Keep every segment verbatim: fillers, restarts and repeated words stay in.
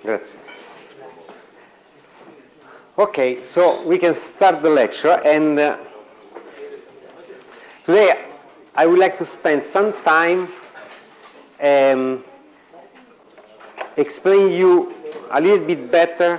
Grazie. Okay, so we can start the lecture, and uh, today I would like to spend some time um, explain you a little bit better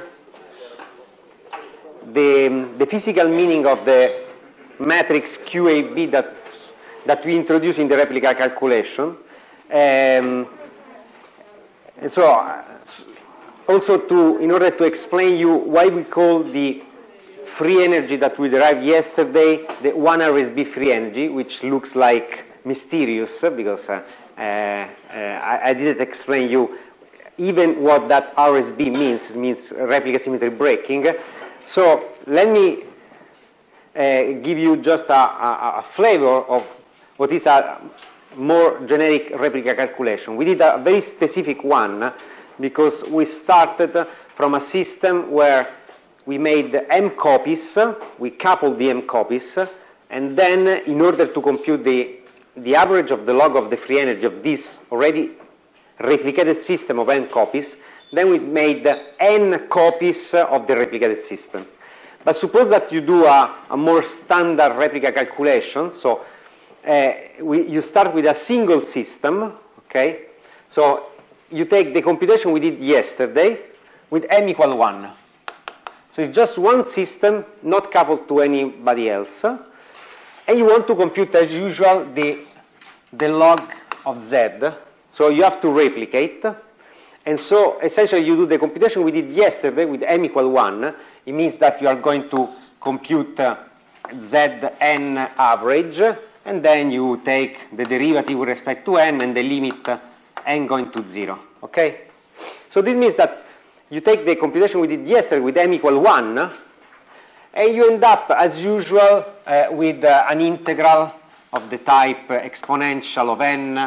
the, the physical meaning of the matrix Q A B that, that we introduced in the replica calculation. Um, and so, uh, also to, in order to explain you why we call the free energy that we derived yesterday the one R S B free energy, which looks like mysterious because uh, uh, uh, I, I didn't explain you even what that R S B means. It means replica symmetry breaking. So let me uh, give you just a, a, a flavor of what is a more generic replica calculation. We did a very specific one because we started from a system where we made m copies, we coupled the m copies, and then in order to compute the, the average of the log of the free energy of this already replicated system of n copies, then we made n copies of the replicated system. But suppose that you do a, a more standard replica calculation, so uh, we, you start with a single system, okay? So you take the computation we did yesterday with m equal one. So it's just one system, not coupled to anybody else. And you want to compute, as usual, the, the log of z. So you have to replicate. And so essentially you do the computation we did yesterday with m equal one. It means that you are going to compute uh, zn average, and then you take the derivative with respect to n and the limit uh, n going to zero. Okay? So this means that you take the computation we did yesterday with m equal one, and you end up, as usual, uh, with uh, an integral of the type uh, exponential of n,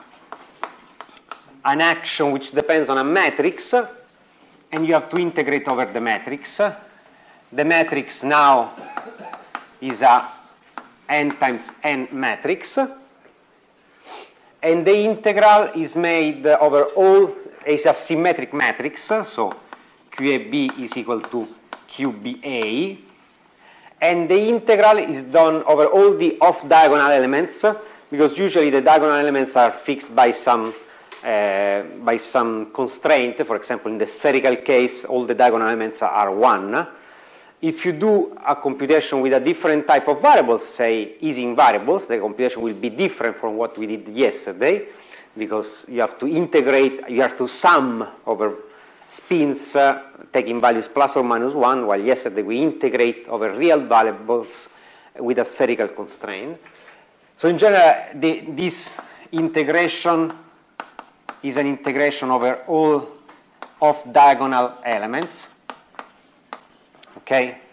an action which depends on a matrix, and you have to integrate over the matrix. The matrix now is a n times n matrix, and the integral is made over all, is a symmetric matrix, so Q A B is equal to Q B A, and the integral is done over all the off-diagonal elements, because usually the diagonal elements are fixed by some uh, by some constraint. For example, in the spherical case, all the diagonal elements are one. If you do a computation with a different type of variables, say Ising variables, the computation will be different from what we did yesterday, because you have to integrate, you have to sum over spins uh, taking values plus or minus one, while yesterday we integrate over real variables with a spherical constraint. So in general, the, this integration is an integration over all off-diagonal elements. Okay?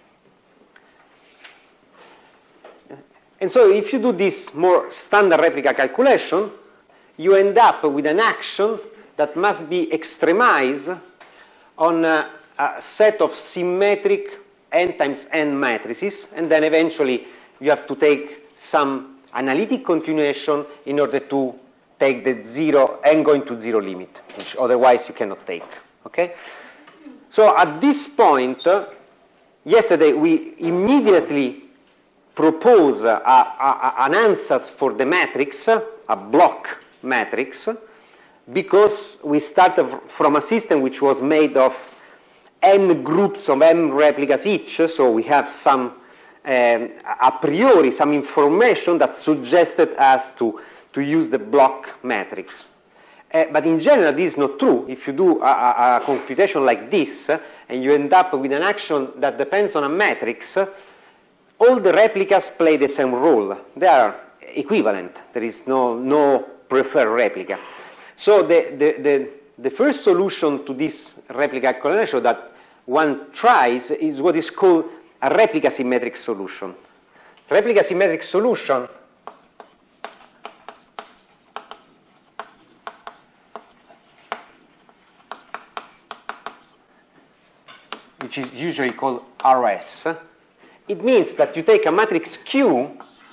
And so if you do this more standard replica calculation, you end up with an action that must be extremized on a, a set of symmetric n times n matrices, and then eventually you have to take some analytic continuation in order to take the zero, n going to zero limit, which otherwise you cannot take. Okay? So at this point, uh, yesterday we immediately propose a, a, an answer for the matrix, a block matrix, because we started from a system which was made of n groups of m replicas each, so we have some um, a priori some information that suggested us to, to use the block matrix. Uh, but in general this is not true. If you do a, a, a computation like this, uh, and you end up with an action that depends on a matrix, uh, all the replicas play the same role. They are equivalent. There is no, no preferred replica. So the, the, the, the first solution to this replica calculation that one tries is what is called a replica symmetric solution. Replica symmetric solution which is usually called R S. It means that you take a matrix Q,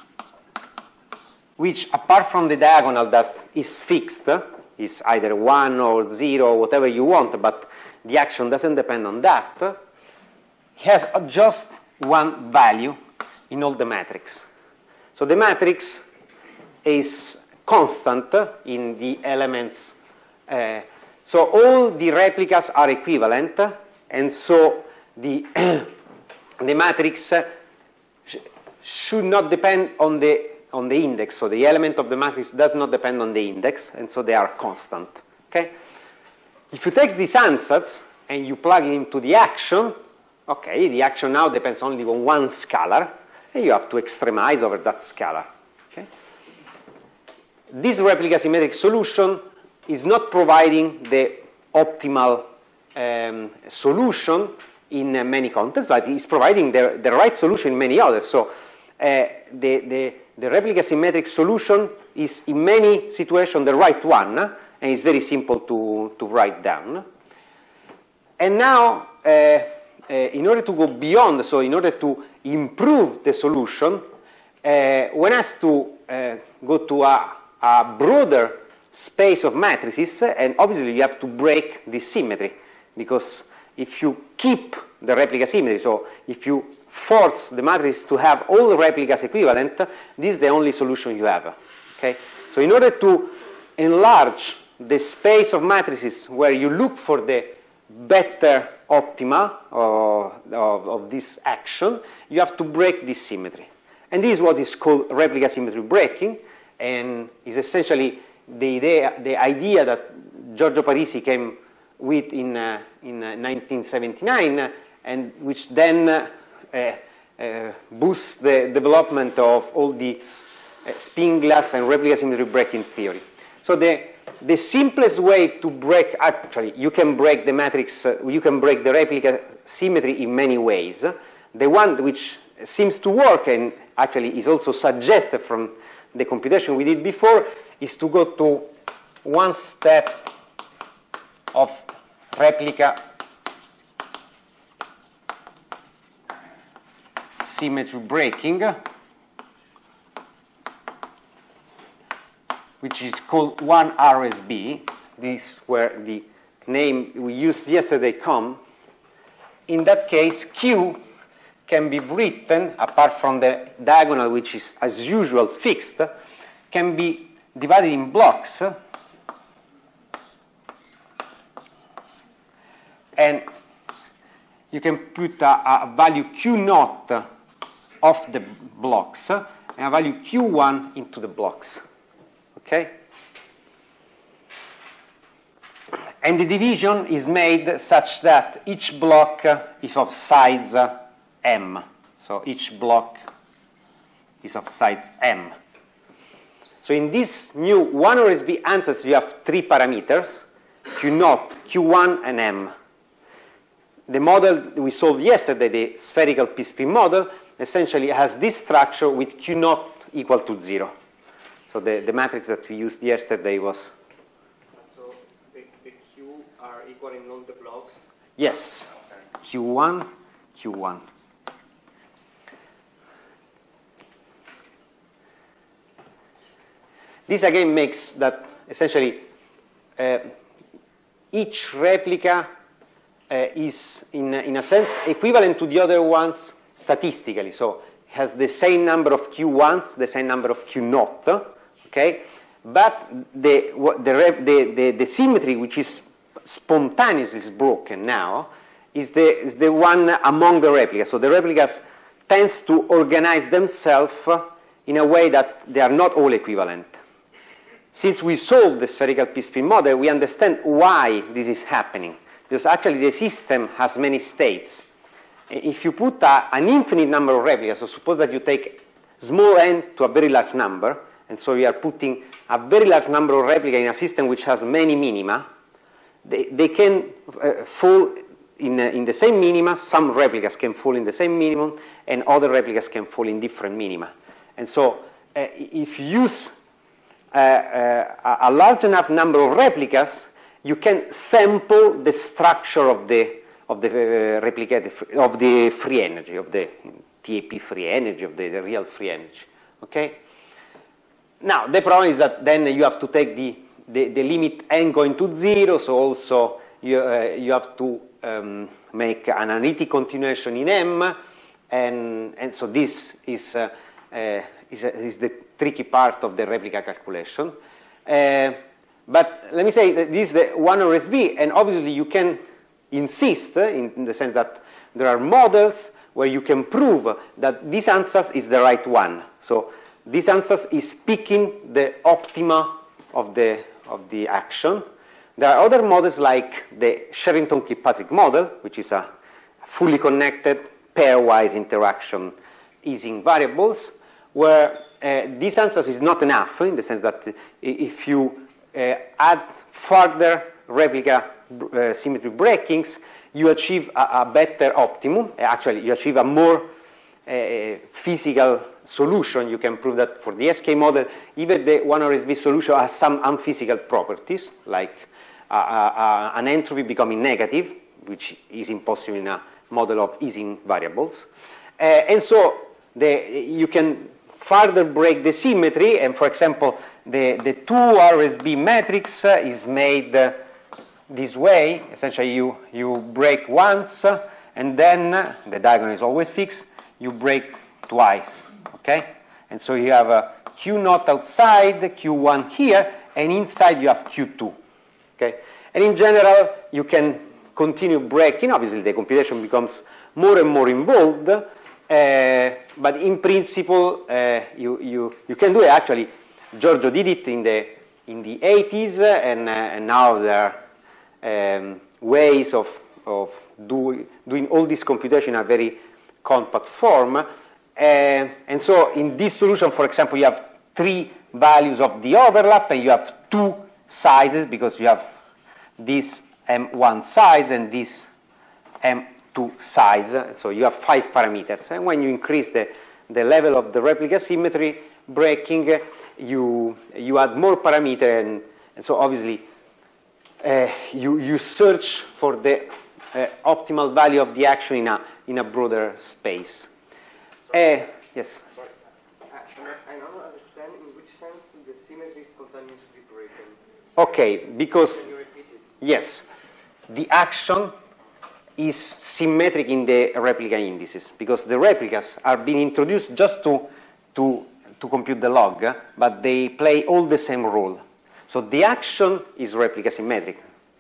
which apart from the diagonal that is fixed, is either one or zero, whatever you want, but the action doesn't depend on that, has just one value in all the matrix. So the matrix is constant in the elements. Uh, so all the replicas are equivalent, and so the, the matrix sh should not depend on the, on the index. So the element of the matrix does not depend on the index, and so they are constant. Okay? If you take these ansatz and you plug it into the action, okay, the action now depends only on one scalar, and you have to extremize over that scalar. Okay? This replica symmetric solution is not providing the optimal um, solution in uh, many contexts, but it's providing the, the right solution in many others. So uh, the, the, the replica symmetric solution is in many situations the right one, and it's very simple to, to write down. And now, uh, uh, in order to go beyond, so in order to improve the solution, uh, one has to uh, go to a, a broader space of matrices, and obviously you have to break this symmetry, because if you keep the replica symmetry, so if you force the matrix to have all the replicas equivalent, this is the only solution you have. Okay? So in order to enlarge the space of matrices where you look for the better optima of, of, of this action, you have to break this symmetry. And this is what is called replica symmetry breaking, and is essentially the idea, the idea that Giorgio Parisi came with in, uh, in uh, nineteen seventy-nine, and which then uh, uh, boosts the development of all the uh, spin glass and replica symmetry breaking theory. So the, the simplest way to break, actually, you can break the matrix, uh, you can break the replica symmetry in many ways. The one which seems to work, and actually is also suggested from the computation we did before, is to go to one step of replica symmetry breaking, which is called one R S B. This where the name we used yesterday come. In that case, Q can be written, apart from the diagonal, which is as usual fixed, can be divided in blocks, and you can put a, a value Q naught of the blocks and a value Q one into the blocks. Okay? And the division is made such that each block is of size M. So each block is of size M. So in this new one R S B ansatz, you have three parameters, Q naught, Q one, and M. The model we solved yesterday, the spherical P-spin model, essentially has this structure with Q naught equal to zero. So the, the matrix that we used yesterday was... So the, the Q are equal in all the blocks? Yes. Okay. Q one, Q one. This again makes that essentially uh, each replica uh, is, in, in a sense, equivalent to the other ones statistically. So it has the same number of Q ones, the same number of Q naught, okay? But the, the, the, the, the symmetry, which is spontaneously broken now, is the, is the one among the replicas. So the replicas tends to organize themselves in a way that they are not all equivalent. Since we solved the spherical P-spin model, we understand why this is happening. Because actually the system has many states. If you put a, an infinite number of replicas, so suppose that you take small n to a very large number, and so you are putting a very large number of replicas in a system which has many minima, they, they can uh, fall in, uh, in the same minima. Some replicas can fall in the same minimum, and other replicas can fall in different minima. And so uh, if you use Uh, uh, a large enough number of replicas, you can sample the structure of the of the uh, replicated of the free energy, of the T A P free energy, of the, the real free energy. Okay. Now the problem is that then you have to take the the, the limit n going to zero, so also you, uh, you have to um, make an analytic continuation in M, and, and so this is, uh, uh, is, uh, is the tricky part of the replica calculation. Uh, but let me say that this is the one over S B, and obviously you can insist uh, in, in the sense that there are models where you can prove that this ansatz is the right one. So this ansatz is picking the optima of the, of the action. There are other models like the Sherrington-Kilpatrick model, which is a fully connected pairwise interaction easing variables, where uh, this ansatz is not enough in the sense that if you uh, add further replica uh, symmetry breakings, you achieve a, a better optimum. Actually, you achieve a more uh, physical solution. You can prove that for the S K model, even the one over S B solution has some unphysical properties, like uh, uh, an entropy becoming negative, which is impossible in a model of easing variables. Uh, and so the, you can further break the symmetry, and for example, the, the two R S B matrix uh, is made uh, this way. Essentially, you, you break once, uh, and then uh, the diagonal is always fixed, you break twice, okay? And so you have a Q naught outside, Q one here, and inside you have Q two, okay? And in general, you can continue breaking. Obviously, the computation becomes more and more involved, uh, but in principle, uh, you, you, you can do it. Actually, Giorgio did it in the, in the eighties, uh, and, uh, and now there are um, ways of, of do, doing all this computation in a very compact form. Uh, and so in this solution, for example, you have three values of the overlap, and you have two sizes because you have this M one size and this M two size. So you have five parameters. And when you increase the, the level of the replica symmetry breaking, you, you add more parameter, and, and so obviously uh, you, you search for the uh, optimal value of the action in a, in a broader space. Uh, yes? Sorry. Uh, I don't understand in which sense the symmetry is continuously breaking. Okay, because, Can you repeat it? yes, the action is symmetric in the replica indices, because the replicas are being introduced just to, to, to compute the log, but they play all the same role. So the action is replica symmetric.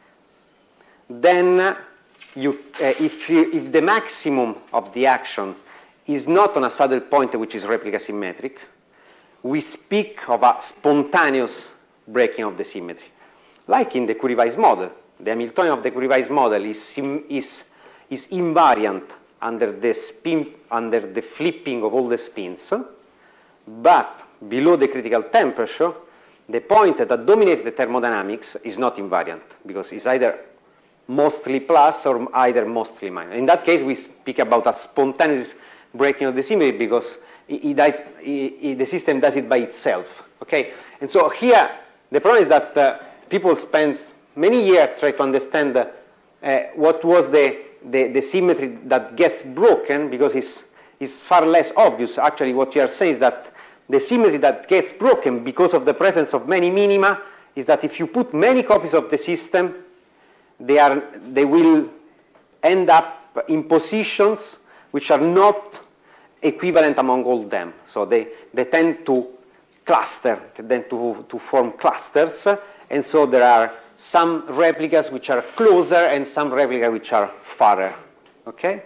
Then, you, uh, if, you, if the maximum of the action is not on a saddle point which is replica symmetric, we speak of a spontaneous breaking of the symmetry. Like in the Curie-Weiss model. The Hamiltonian of the Curie-Weiss model is, is, is invariant under the, spin, under the flipping of all the spins, but below the critical temperature, the point that dominates the thermodynamics is not invariant, because it's either mostly plus or either mostly minus. In that case, we speak about a spontaneous breaking of the symmetry because it, it does, it, it, the system does it by itself. Okay? And so here, the problem is that uh, people spend many years trying to understand uh, uh, what was the, the, the symmetry that gets broken, because it's, it's far less obvious. Actually, what you are saying is that the symmetry that gets broken because of the presence of many minima is that if you put many copies of the system, they, are, they will end up in positions which are not equivalent among all them. So they, they tend to cluster, they tend to, to form clusters, and so there are some replicas which are closer and some replicas which are farther. Okay?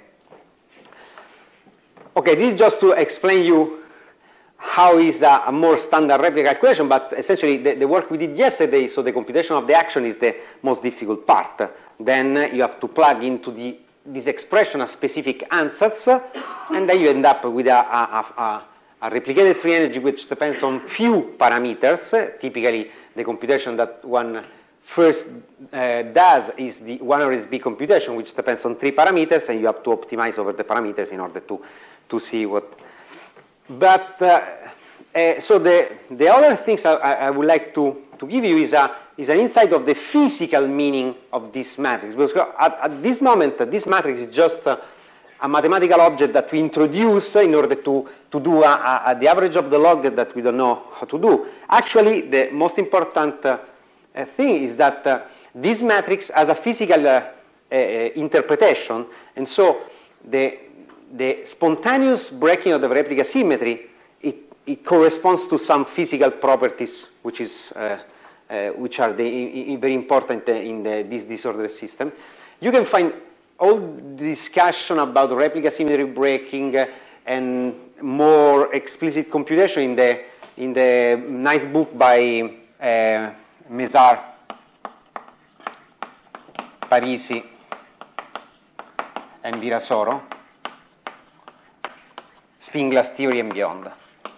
Okay, this is just to explain you how is a, a more standard replica calculation, but essentially the, the work we did yesterday, so the computation of the action is the most difficult part. Then you have to plug into the, this expression a specific ansatz, and then you end up with a, a, a, a replicated free energy which depends on few parameters. Typically, the computation that one first uh, does is the one over S B computation, which depends on three parameters, and you have to optimize over the parameters in order to, to see what. But, uh, uh, so the, the other things I, I would like to, to give you is, a, is an insight of the physical meaning of this matrix. Because at, at this moment, this matrix is just a, a mathematical object that we introduce in order to, to do a, a, the average of the log that we don't know how to do. Actually, the most important uh, thing is that uh, this matrix has a physical uh, uh, interpretation, and so the, the spontaneous breaking of the replica symmetry, it, it corresponds to some physical properties which, is, uh, uh, which are the, I, I very important in the, this disordered system. You can find all the discussion about replica symmetry breaking uh, and more explicit computation in the, in the nice book by uh, Mézard, Parisi, and Virasoro, Spin glass theory and beyond.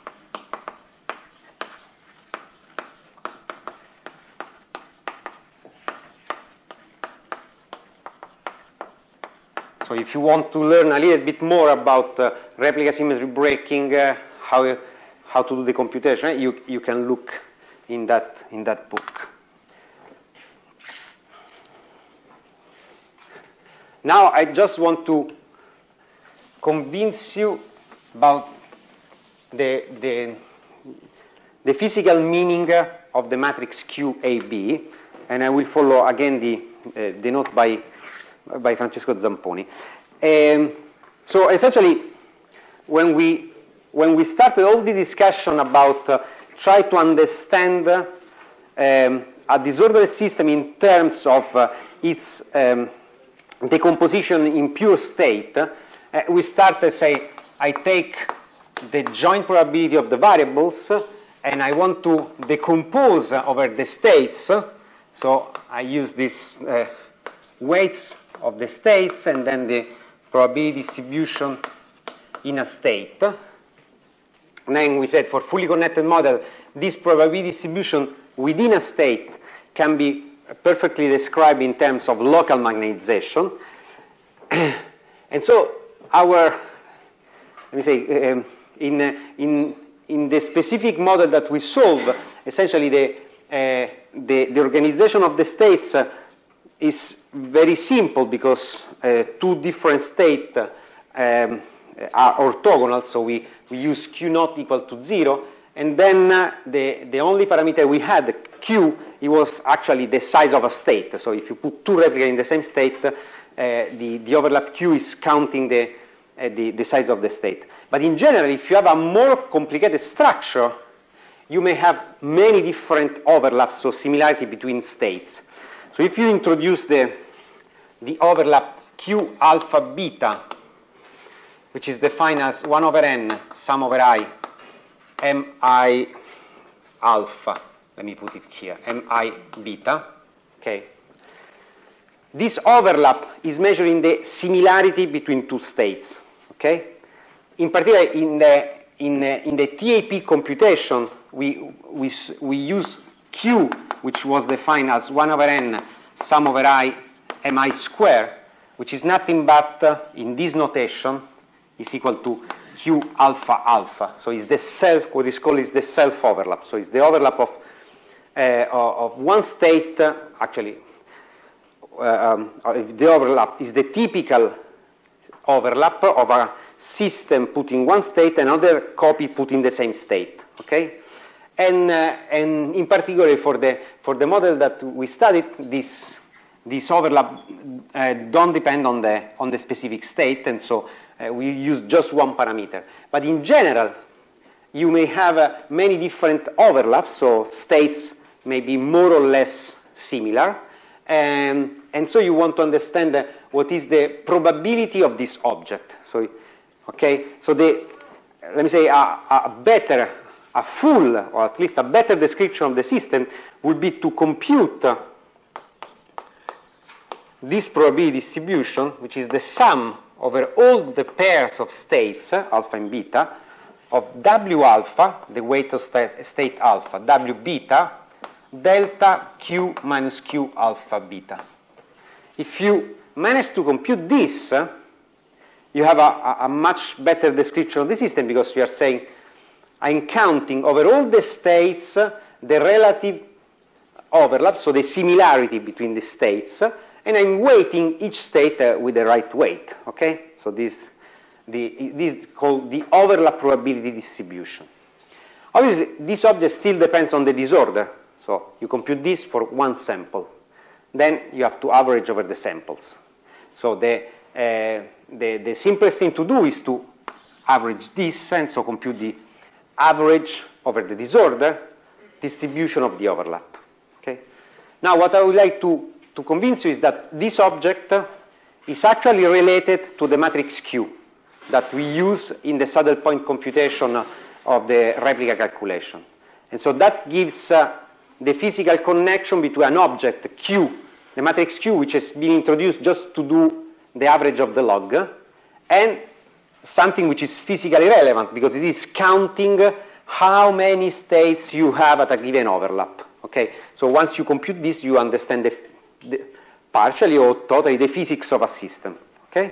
So if you want to learn a little bit more about uh, replica symmetry breaking, uh, how, how to do the computation, you, you can look in that, in that book. Now I just want to convince you about the, the, the physical meaning of the matrix Q A B, and I will follow again the, uh, the notes by, by Francesco Zamponi. Um, so essentially, when we, when we started all the discussion about uh, try to understand uh, um, a disordered system in terms of uh, its um, decomposition in pure state, uh, we started say, I take the joint probability of the variables uh, and I want to decompose uh, over the states. Uh, so I use these uh, weights of the states and then the probability distribution in a state. And then we said for fully connected model, this probability distribution within a state can be perfectly described in terms of local magnetization. And so our, let me say, um, in, uh, in, in the specific model that we solve, essentially the, uh, the, the organization of the states uh, is very simple because uh, two different states uh, um, are orthogonal, so we, we use Q naught equal to zero, and then uh, the, the only parameter we had, Q, it was actually the size of a state. So if you put two replicas in the same state, uh, the, the overlap Q is counting the, uh, the, the size of the state. But in general, if you have a more complicated structure, you may have many different overlaps, so similarity between states. So if you introduce the, the overlap Q alpha beta, which is defined as one over n, sum over I, mi alpha, let me put it here, mi beta, okay. This overlap is measuring the similarity between two states, okay. In particular, in the, in the, in the T A P computation, we, we, we use Q, which was defined as one over n, sum over I, mi square, which is nothing but, uh, in this notation, is equal to Q alpha alpha. So it's the self, what is called is the self overlap. So it's the overlap of, uh, of one state, uh, actually, uh, um, the overlap is the typical overlap of a system put in one state, another copy put in the same state, okay? And, uh, and in particular for the, for the model that we studied, this, this overlap uh, don't depend on the, on the specific state, and so Uh, we use just one parameter. But in general, you may have uh, many different overlaps, so states may be more or less similar. Um, and so you want to understand uh, what is the probability of this object. So, okay, so the, let me say a, a better, a full, or at least a better description of the system would be to compute uh, this probability distribution, which is the sum over all the pairs of states, uh, alpha and beta, of W alpha, the weight of state, state alpha, W beta, delta Q minus Q alpha beta. If you manage to compute this, uh, you have a, a much better description of the system because you are saying, I'm counting over all the states uh, the relative overlap, so the similarity between the states, uh, and I'm weighting each state uh, with the right weight, okay? So this, the, this is called the overlap probability distribution. Obviously, this object still depends on the disorder, so you compute this for one sample. then you have to average over the samples. So the, uh, the, the simplest thing to do is to average this, and so compute the average over the disorder distribution of the overlap. Okay? Now what I would like to, to convince you is that this object is actually related to the matrix Q that we use in the saddle point computation of the replica calculation. And so that gives uh, the physical connection between an object Q, the matrix Q, which has been introduced just to do the average of the log, and something which is physically relevant because it is counting how many states you have at a given overlap. Okay? So once you compute this, you understand the, the partially or totally the physics of a system. Okay?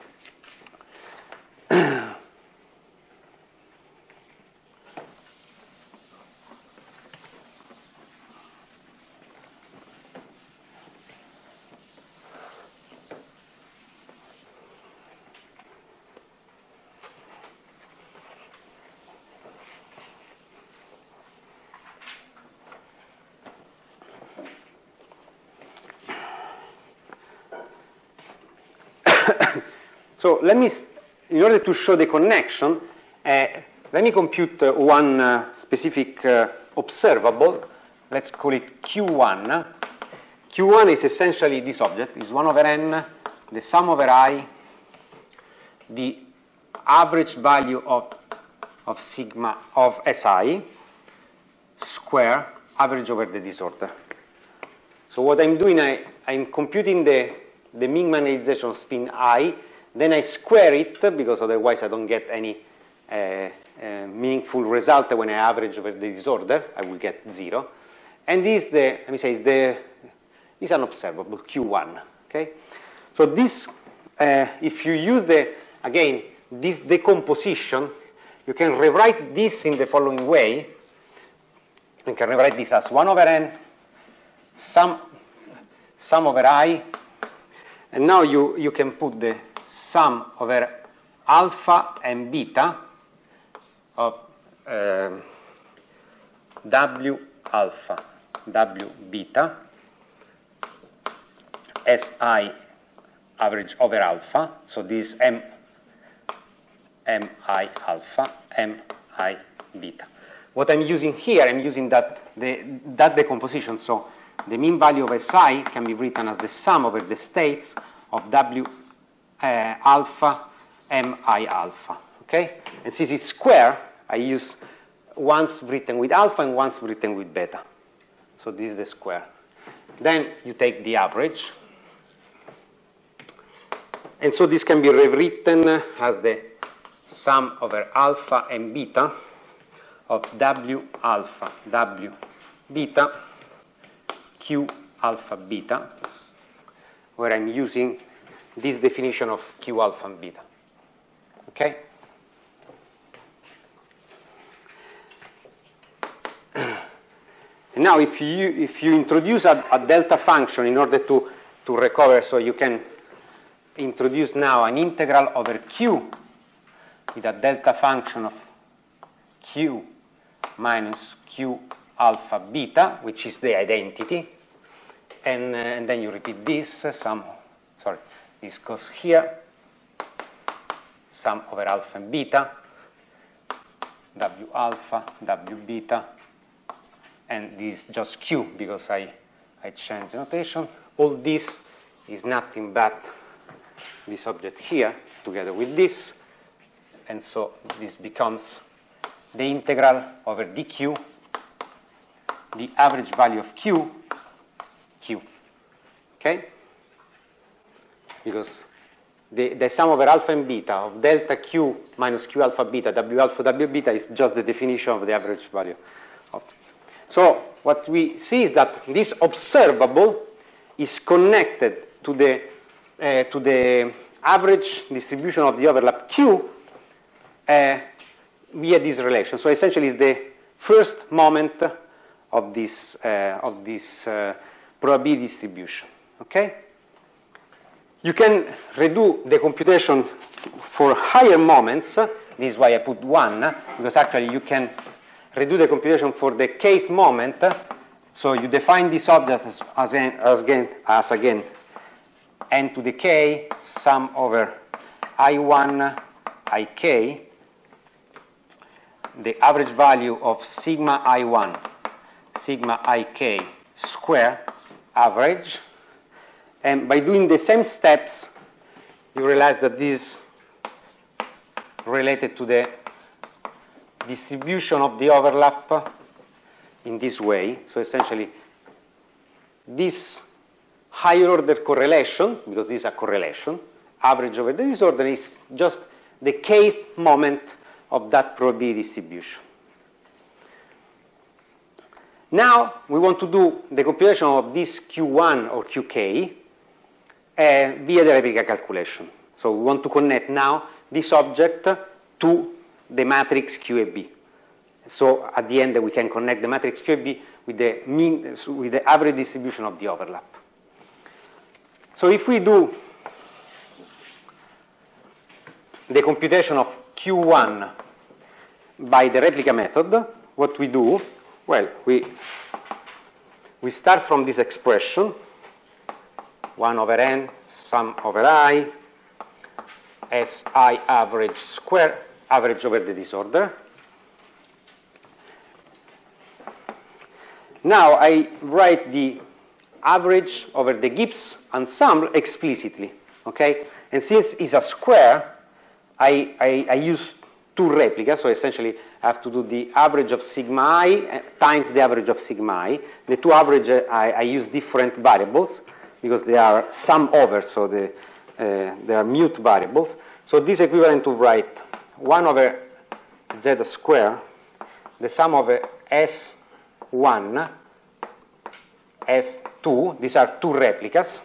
So let me, in order to show the connection, uh, let me compute uh, one uh, specific uh, observable. Let's call it Q one. Q one is essentially this object, is one over n, the sum over I, the average value of, of sigma of Si, square, average over the disorder. So what I'm doing, I, I'm computing the, the mean magnetization of spin I, then I square it, because otherwise I don't get any uh, uh, meaningful result when I average over the disorder. I will get zero. And this, the, let me say, is the is an observable Q one. Okay. So this, uh, if you use the again this decomposition, you can rewrite this in the following way. You can rewrite this as one over n sum sum over I, and now you you can put the sum over alpha and beta of uh, W alpha, W beta, S I average over alpha, so this is M, M I alpha, M I beta. What I'm using here, I'm using that, the, that decomposition, so the mean value of Si can be written as the sum over the states of W Uh, alpha, M I alpha, okay? And since it's square, I use once written with alpha and once written with beta. So this is the square. Then you take the average. And so this can be rewritten as the sum over alpha and beta of W alpha, W beta, Q alpha beta, where I'm using this definition of Q alpha and beta. Okay? And now if you if you introduce a, a delta function in order to, to recover, so you can introduce now an integral over Q with a delta function of Q minus Q alpha beta, which is the identity, and, uh, and then you repeat this, uh, some, sorry, this goes here, sum over alpha and beta, W alpha, W beta, and this is just Q because I, I changed the notation. All this is nothing but this object here together with this, and so this becomes the integral over dq, the average value of Q, Q, okay? Because the, the sum over alpha and beta of delta Q minus Q alpha beta, W alpha, W beta is just the definition of the average value. Of. So what we see is that this observable is connected to the, uh, to the average distribution of the overlap Q uh, via this relation. So essentially it's the first moment of this, uh, of this uh, probability distribution, okay? You can redo the computation for higher moments. This is why I put one, because actually you can redo the computation for the kth moment So you define this object as, as, n, as, again, as again n to the k, sum over I one, ik, the average value of sigma I one, sigma ik square average. And by doing the same steps, you realize that this is related to the distribution of the overlap in this way. So essentially, this higher order correlation, because this is a correlation, average over the disorder is just the kth moment of that probability distribution. Now we want to do the computation of this Q one or Q K uh, via the replica calculation. So we want to connect now this object to the matrix Q A B. So at the end we can connect the matrix Q A B with the mean, with the average distribution of the overlap. So if we do the computation of Q one by the replica method, what we do, well, we, we start from this expression, one over n, sum over I, S I average square, average over the disorder. Now I write the average over the Gibbs ensemble explicitly, okay? And since it's a square, I, I, I use two replicas, so essentially I have to do the average of sigma I times the average of sigma I. The two averages, I, I use different variables because they are sum over, so the, uh, they are mute variables. So this is equivalent to write one over z square, the sum over S one, S two, these are two replicas.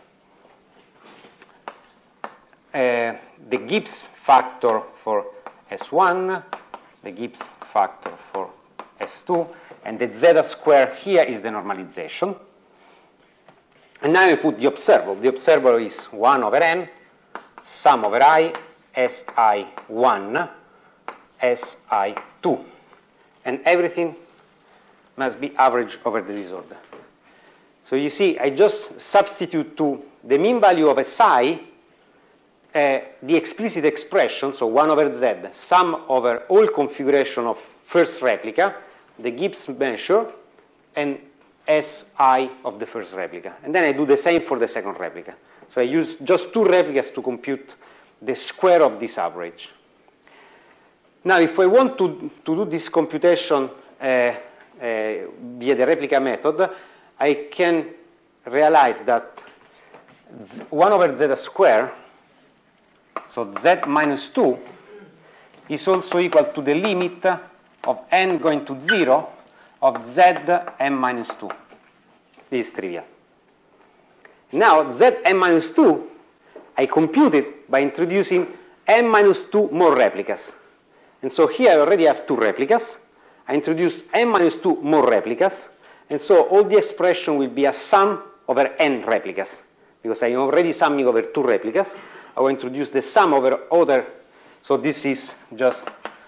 Uh, the Gibbs factor for S one, the Gibbs factor for S two, and the z square here is the normalization. And now I put the observable. The observable is one over n, sum over I, S I one, S I two. And everything must be average over the disorder. So you see, I just substitute to the mean value of Si uh, the explicit expression, so one over z, sum over all configuration of first replica, the Gibbs measure, and Si of the first replica. And then I do the same for the second replica. So I use just two replicas to compute the square of this average. Now, if I want to, to do this computation uh, uh, via the replica method, I can realize that one over z square, so z minus two, is also equal to the limit of n going to zero of z n minus two. This is trivial. Now, z n minus two, I compute it by introducing n minus two more replicas. And so here I already have two replicas. I introduce n minus two more replicas. And so all the expression will be a sum over n replicas. Because I am already summing over two replicas. I will introduce the sum over other. So this is just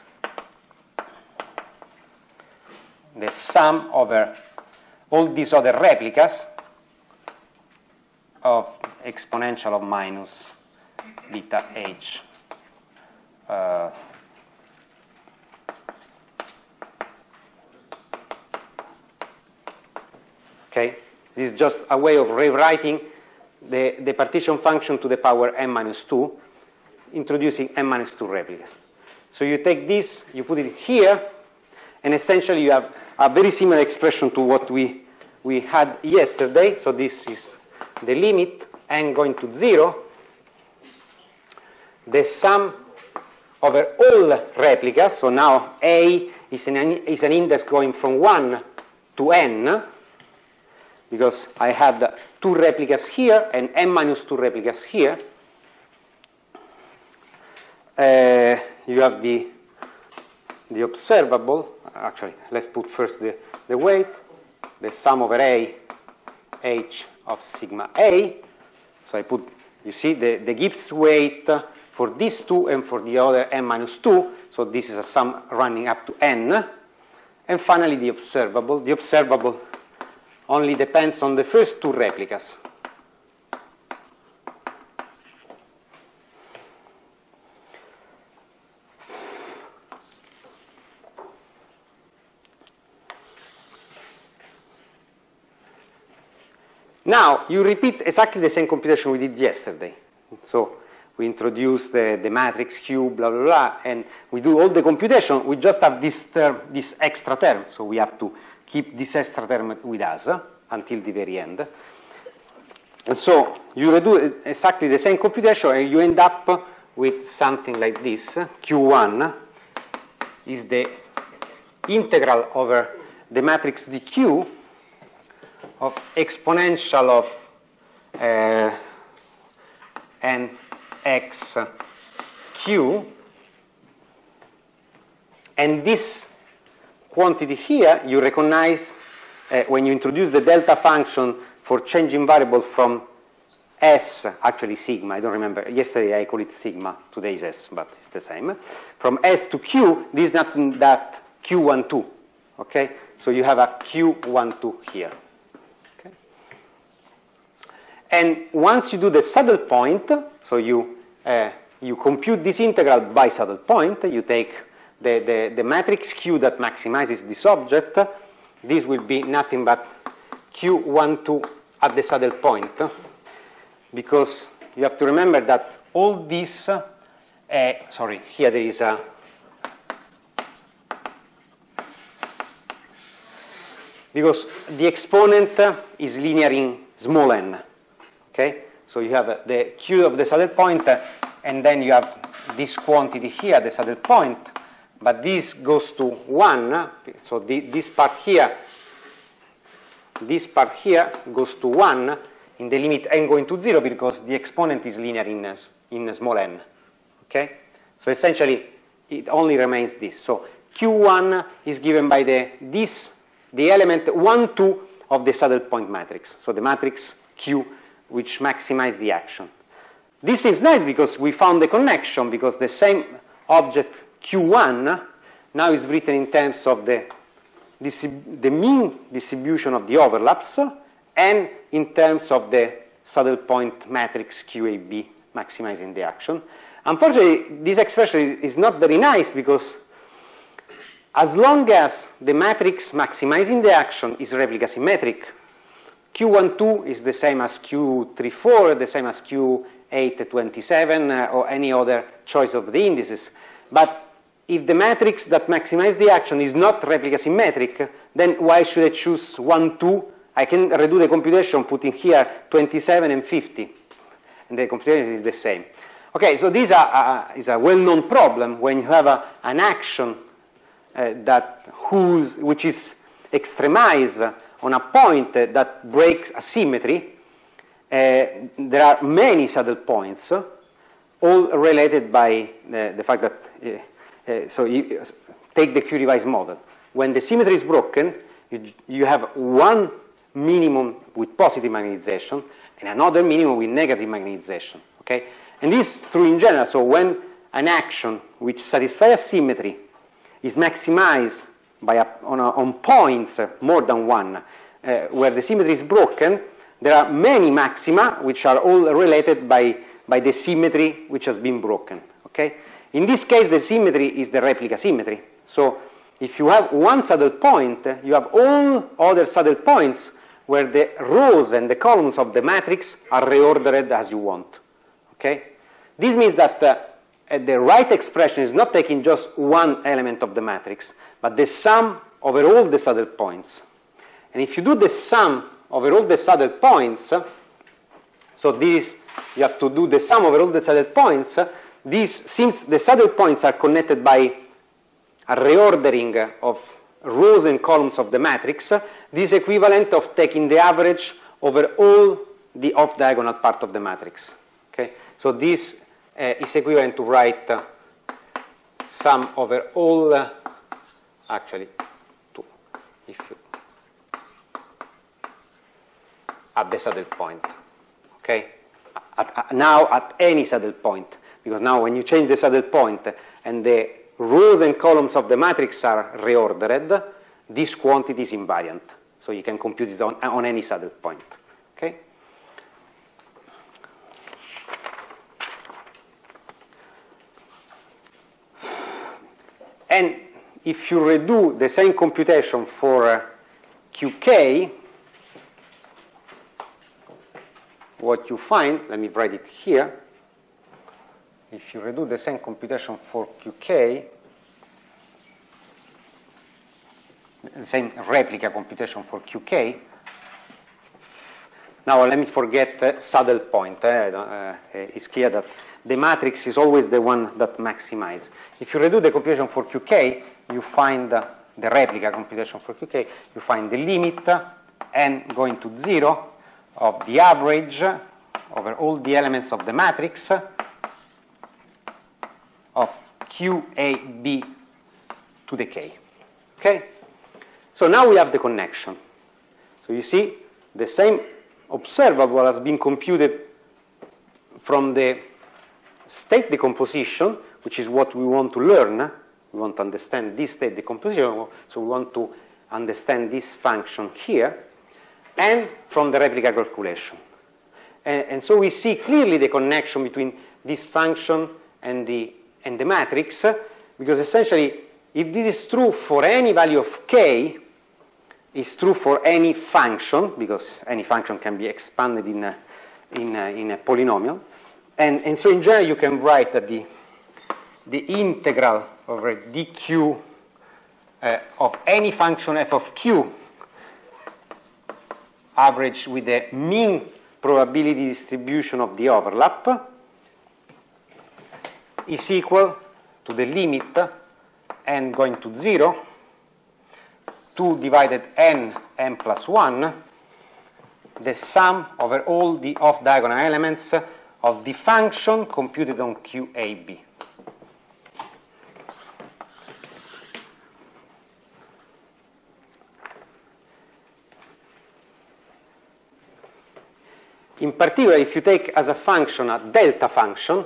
the sum over all these other replicas of exponential of minus beta h. Uh, okay, this is just a way of rewriting the, the partition function to the power n minus two, introducing n minus two replicas. So you take this, you put it here, and essentially you have a very similar expression to what we, we had yesterday. So this is the limit, n going to zero, the sum over all replicas. So now A is an, is an index going from one to n, because I have two replicas here and n minus two replicas here. Uh, you have the, the observable. Actually, let's put first the, the weight, the sum over A, h of sigma A. So I put, you see, the, the Gibbs weight for these two and for the other n minus two. So this is a sum running up to n. And finally, the observable. The observable only depends on the first two replicas. Now, you repeat exactly the same computation we did yesterday. So, we introduce the, the matrix Q, blah, blah, blah, and we do all the computation. We just have this term, this extra term. So, we have to keep this extra term with us uh, until the very end. And so, you redo exactly the same computation, and you end up with something like this. Q one is the integral over the matrix D Q of exponential of uh, n x q, and this quantity here you recognize uh, when you introduce the delta function for changing variable from s, actually sigma, I don't remember, yesterday I called it sigma, today is s, but it's the same. From s to q, this is nothing that q one two, okay? So you have a q one two here. And once you do the saddle point, so you, uh, you compute this integral by saddle point, you take the, the, the matrix Q that maximizes this object, this will be nothing but Q one two at the saddle point, because you have to remember that all this, uh, sorry, here there is a, because the exponent is linear in small n. Okay, so you have uh, the Q of the saddle point, uh, and then you have this quantity here, the saddle point, but this goes to one, uh, so the, this part here, this part here goes to one in the limit n going to zero because the exponent is linear in, uh, in small n. Okay, so essentially it only remains this. So Q one is given by the this the element one two of the saddle point matrix. So the matrix Q which maximize the action. This seems nice because we found the connection, because the same object Q one now is written in terms of the, the mean distribution of the overlaps and in terms of the saddle point matrix Q A B maximizing the action. Unfortunately, this expression is not very nice because as long as the matrix maximizing the action is replica symmetric, Q one two is the same as Q three four, the same as Q eight twenty-seven, uh, or any other choice of the indices. But if the matrix that maximizes the action is not replica symmetric, then why should I choose one two? I can redo the computation putting here twenty-seven and fifty, and the computation is the same. Okay, so this is a, a, is a well-known problem when you have a, an action uh, that whose, which is extremized on a point that breaks a symmetry. Uh, there are many saddle points, uh, all related by the, the fact that, uh, uh, so you take the Q-revised model. When the symmetry is broken, you, you have one minimum with positive magnetization and another minimum with negative magnetization, okay? And this is true in general, so when an action which satisfies a symmetry is maximized by a, on, a, on points more than one, uh, where the symmetry is broken, there are many maxima which are all related by, by the symmetry which has been broken. Okay? In this case, the symmetry is the replica symmetry. So if you have one saddle point, you have all other saddle points where the rows and the columns of the matrix are reordered as you want. Okay? This means that uh, the right expression is not taking just one element of the matrix, but the sum over all the saddle points. And if you do the sum over all the saddle points, so this, you have to do the sum over all the saddle points, this, since the saddle points are connected by a reordering of rows and columns of the matrix, this is equivalent of taking the average over all the off-diagonal part of the matrix. Okay? So this uh, is equivalent to write uh, sum over all, uh, actually, two, if you, at the saddle point. Okay? At, at, now at any saddle point, because now when you change the saddle point and the rows and columns of the matrix are reordered, this quantity is invariant. So you can compute it on, on any saddle point. Okay? And if you redo the same computation for uh, Q K, what you find, let me write it here, if you redo the same computation for Q K, the same replica computation for Q K, now let me forget uh, saddle point. Uh, uh, it's clear that the matrix is always the one that maximizes. If you redo the computation for Q K, you find uh, the replica computation for Q K, you find the limit uh, n going to zero of the average over all the elements of the matrix of Q A B to the K. Okay? So now we have the connection. So you see, the same observable has been computed from the state decomposition, which is what we want to learn. We want to understand this state decomposition, so we want to understand this function here, and from the replica calculation. And, and so we see clearly the connection between this function and the, and the matrix, because essentially, if this is true for any value of k, it's true for any function, because any function can be expanded in a, in a, in a polynomial. And, and so in general, you can write that the, the integral over dq uh, of any function f of q averaged with the mean probability distribution of the overlap is equal to the limit n going to zero, two divided n, n plus one, the sum over all the off-diagonal elements of the function computed on Q A B. In particular, if you take as a function a delta function,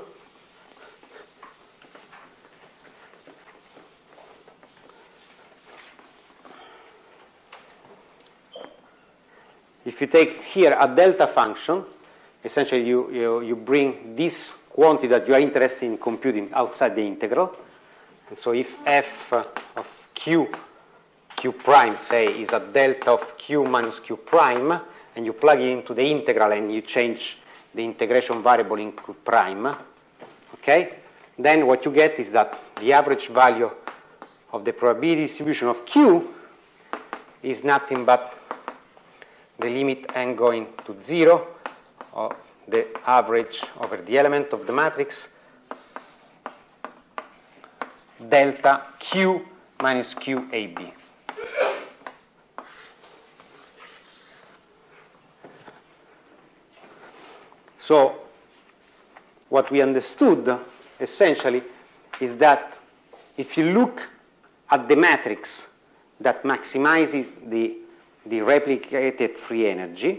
if you take here a delta function, essentially you, you, you bring this quantity that you are interested in computing outside the integral. And so if f of q, q prime, say, is a delta of q minus q prime, and you plug it into the integral and you change the integration variable in q prime, okay? Then what you get is that the average value of the probability distribution of q is nothing but the limit n going to zero of the average over the element of the matrix delta q minus q A B. So what we understood essentially is that if you look at the matrix that maximizes the, the replicated free energy,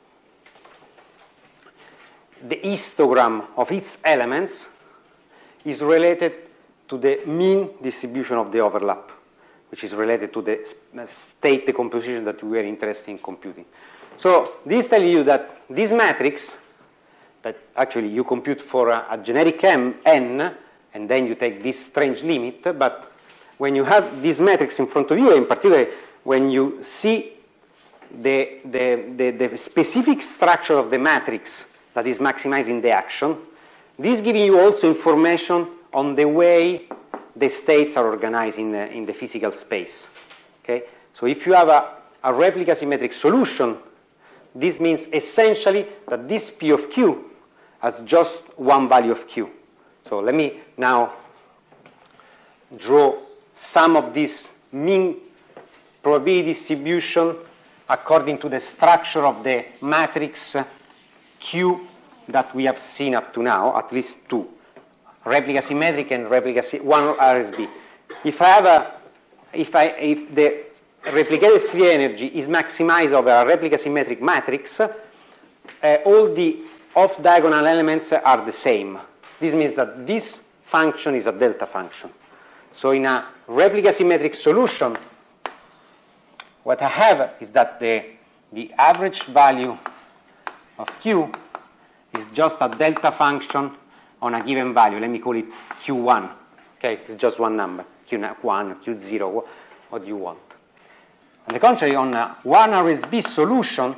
the histogram of its elements is related to the mean distribution of the overlap, which is related to the state decomposition that we were interested in computing. So this tells you that this matrix, that actually you compute for a, a generic m, n, and then you take this strange limit, but when you have this matrix in front of you, in particular when you see the, the, the, the specific structure of the matrix that is maximizing the action, this giving you also information on the way the states are organized in the, in the physical space. Okay? So if you have a, a replica symmetric solution, this means essentially that this P of Q has just one value of Q. So let me now draw some of this mean probability distribution according to the structure of the matrix Q that we have seen up to now, at least two, replica symmetric and replica one R S B. If I have a, if I, if the replicated free energy is maximized over a replica symmetric matrix, uh, all the off-diagonal elements are the same. This means that this function is a delta function. So in a replica symmetric solution, what I have is that the, the average value of Q is just a delta function on a given value. Let me call it Q one. Okay, it's just one number, Q one, Q zero, what you want. On the contrary, on a one R S B solution,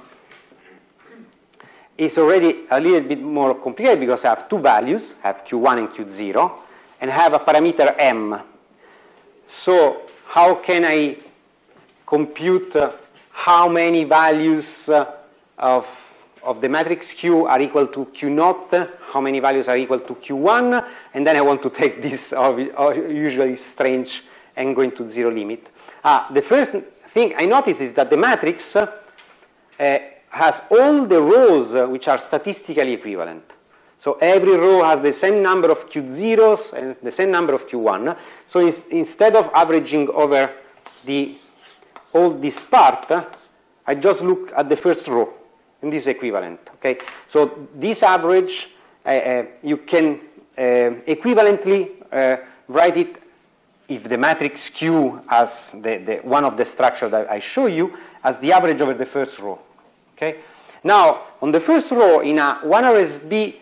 it's already a little bit more complicated because I have two values, I have Q one and Q zero, and I have a parameter M. So how can I compute uh, how many values uh, of, of the matrix Q are equal to Q naught, how many values are equal to Q one, and then I want to take this uh, usually strange and going to zero limit. Ah, the first thing I notice is that the matrix uh, uh, has all the rows uh, which are statistically equivalent. So every row has the same number of Q zeros and the same number of Q one. So in, instead of averaging over the all this part, uh, I just look at the first row, and this is equivalent. Okay. So this average, uh, uh, you can uh, equivalently uh, write it if the matrix Q as the, the one of the structure that I show you as the average over the first row. Okay. Now on the first row in a one R S B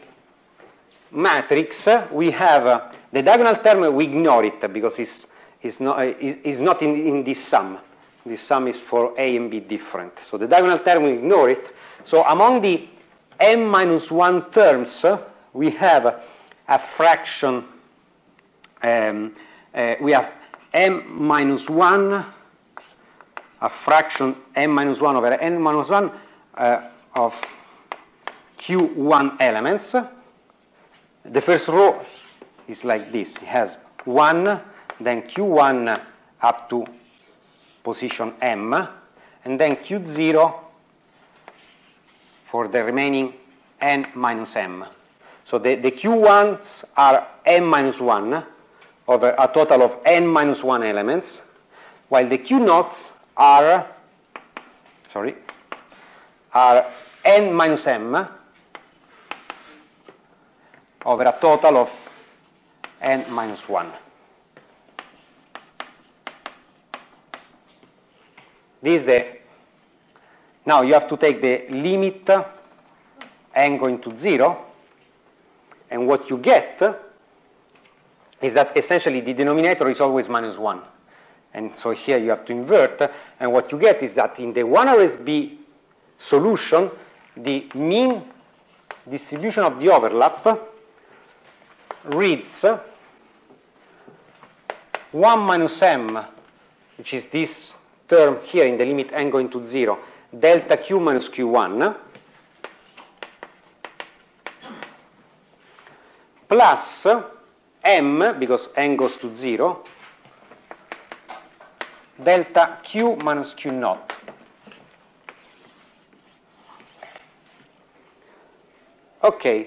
matrix, uh, we have uh, the diagonal term. We ignore it because it's, it's not, uh, it's not in, in this sum. This sum is for A and B different. So the diagonal term, we ignore it. So among the m minus one terms, uh, we have a fraction, um, uh, we have m minus one, a fraction m minus one over n minus one uh, of Q one elements. The first row is like this. It has one, then Q one up to position m, and then Q zero for the remaining n minus m. So the, the Q ones are m minus one over a total of n minus one elements, while the Q naughts are, sorry, are n minus m over a total of n minus one. This is the, now you have to take the limit n going to zero, and what you get is that essentially the denominator is always minus one. And so here you have to invert, and what you get is that in the one R S B solution, the mean distribution of the overlap reads one minus m, which is this term here in the limit n going to zero, delta Q minus Q one, plus m, because n goes to zero, delta Q minus Q naught. Okay.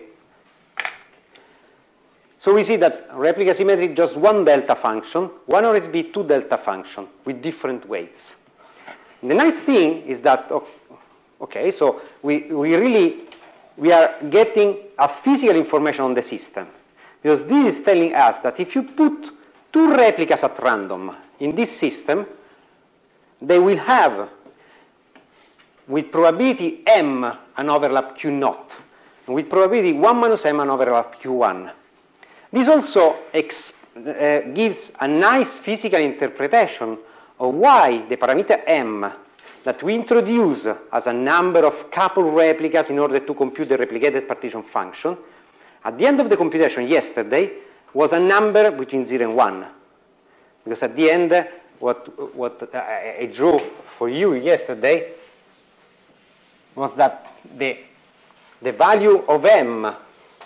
So we see that replica symmetry just one delta function, one R S B two delta function with different weights. And the nice thing is that, okay, so we, we really, we are getting a physical information on the system. Because this is telling us that if you put two replicas at random in this system, they will have, with probability m, an overlap Q naught, and with probability one minus m, an overlap Q one. This also ex uh, gives a nice physical interpretation of why the parameter m that we introduce as a number of coupled replicas in order to compute the replicated partition function, at the end of the computation yesterday, was a number between zero and one. Because at the end, what, what I drew for you yesterday was that the, the value of m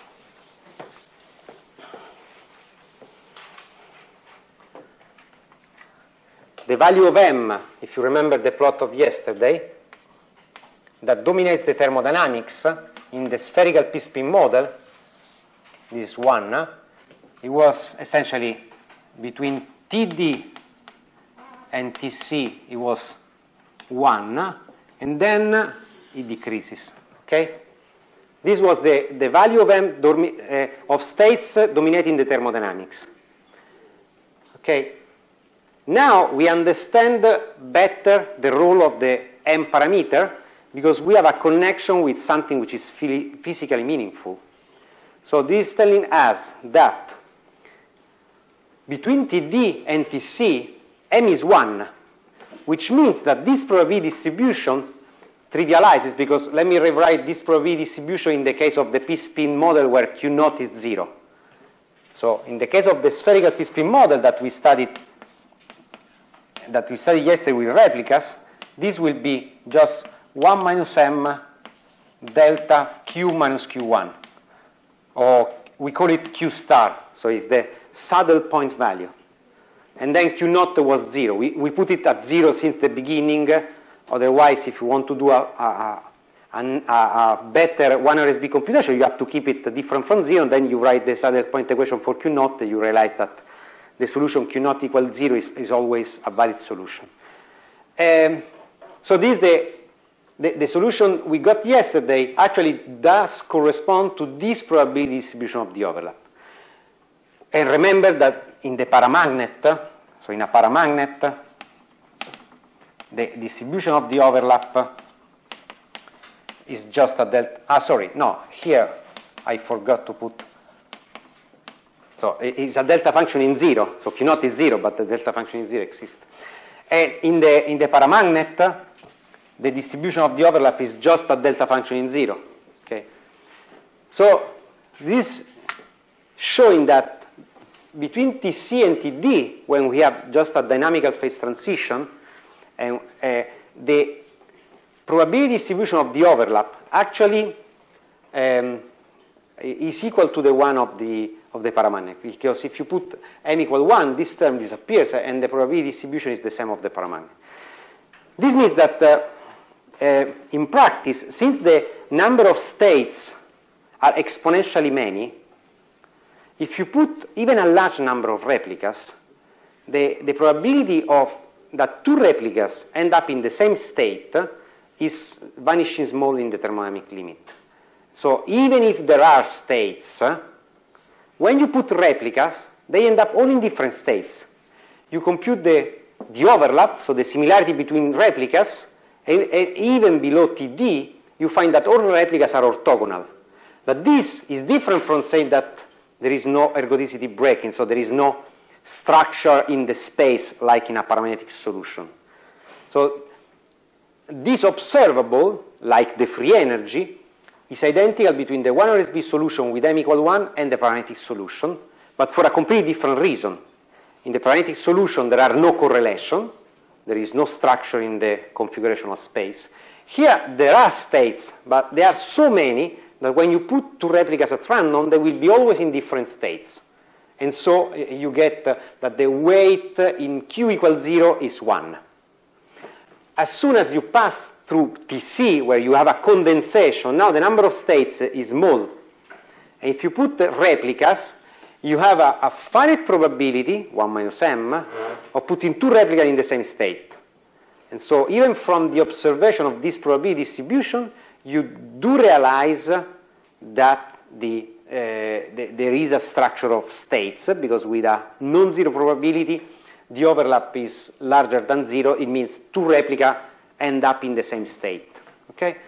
The value of m, if you remember the plot of yesterday, that dominates the thermodynamics in the spherical P-spin model, this one, it was essentially between T D and T C, it was one, and then it decreases. Okay? This was the, the value of m uh, of states dominating the thermodynamics. Okay? Now we understand better the role of the M parameter because we have a connection with something which is physically meaningful. So this is telling us that between T D and T C, M is one, which means that this probability distribution trivializes, because let me rewrite this probability distribution in the case of the P-spin model where Q naught is zero. So in the case of the spherical P-spin model that we studied that we studied yesterday with replicas, this will be just one minus M delta Q minus Q one. Or we call it Q star, so it's the saddle point value. And then Q naught was zero. We, we put it at zero since the beginning. Otherwise, if you want to do a, a, a, a better one R S B computation, you have to keep it different from zero. And then you write the saddle point equation for Q naught. You realize that the solution Q naught equals zero is, is always a valid solution. Um, so this is the The, the solution we got yesterday actually does correspond to this probability distribution of the overlap. And remember that in the paramagnet, so in a paramagnet, the distribution of the overlap is just a delta. Ah, sorry, no, here I forgot to put. So it's a delta function in zero. So Q naught is zero, but the delta function in zero exists. And in the, in the paramagnet, the distribution of the overlap is just a delta function in zero. Okay? So this showing that between T C and T D, when we have just a dynamical phase transition, and uh, the probability distribution of the overlap actually um, is equal to the one of the of the paramagnet, because if you put M equal one, this term disappears, and the probability distribution is the sum of the paramagnet. This means that uh, Uh, in practice, since the number of states are exponentially many, if you put even a large number of replicas, the, the probability of that two replicas end up in the same state is vanishing small in the thermodynamic limit. So even if there are states, when you put replicas, they end up all in different states. You compute the, the overlap, so the similarity between replicas, and, and even below T D, you find that all replicas are orthogonal. But this is different from saying that there is no ergodicity breaking, so there is no structure in the space like in a paramagnetic solution. So this observable, like the free energy, is identical between the one R S B solution with M equal one and the paramagnetic solution, but for a completely different reason. In the paramagnetic solution, there are no correlation. There is no structure in the configurational space. Here, there are states, but there are so many that when you put two replicas at random, they will be always in different states. And so you get uh, that the weight in Q equals zero is one. As soon as you pass through T C, where you have a condensation, now the number of states is small. And if you put replicas, you have a, a finite probability, one minus m, of putting two replicas in the same state. And so even from the observation of this probability distribution, you do realize that the, uh, the, there is a structure of states, because with a non-zero probability, the overlap is larger than zero. It means two replicas end up in the same state. Okay?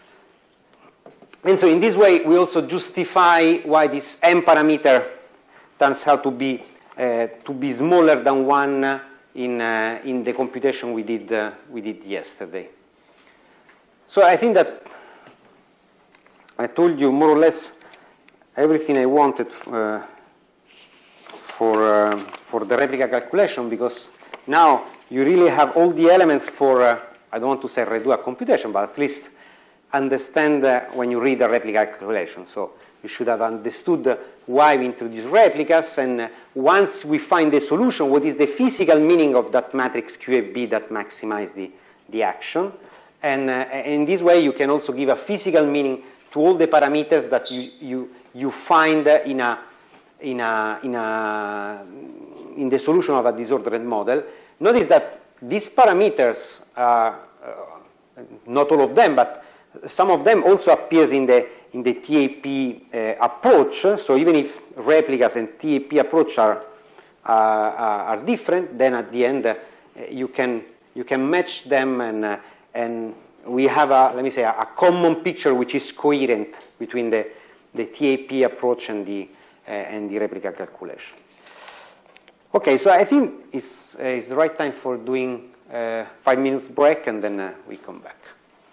And so in this way, we also justify why this m parameter turns out to be uh, to be smaller than one in uh, in the computation we did uh, we did yesterday. So I think that I told you more or less everything I wanted uh, for uh, for the replica calculation, because now you really have all the elements for uh, I don't want to say redo a computation, but at least understand uh, when you read the replica calculation. So you should have understood why we introduce replicas, and once we find the solution, what is the physical meaning of that matrix Q A B that maximizes the, the action. And uh, in this way, you can also give a physical meaning to all the parameters that you, you, you find in, a, in, a, in, a, in the solution of a disordered model. Notice that these parameters, are, uh, not all of them, but some of them also appears in the in the T A P uh, approach. So even if replicas and T A P approach are are different, then at the end uh, you can you can match them, and uh, and we have a, let me say, a, a common picture which is coherent between the the T A P approach and the uh, and the replica calculation. Okay, so I think it's uh, it's the right time for doing uh, five minutes break, and then uh, we come back.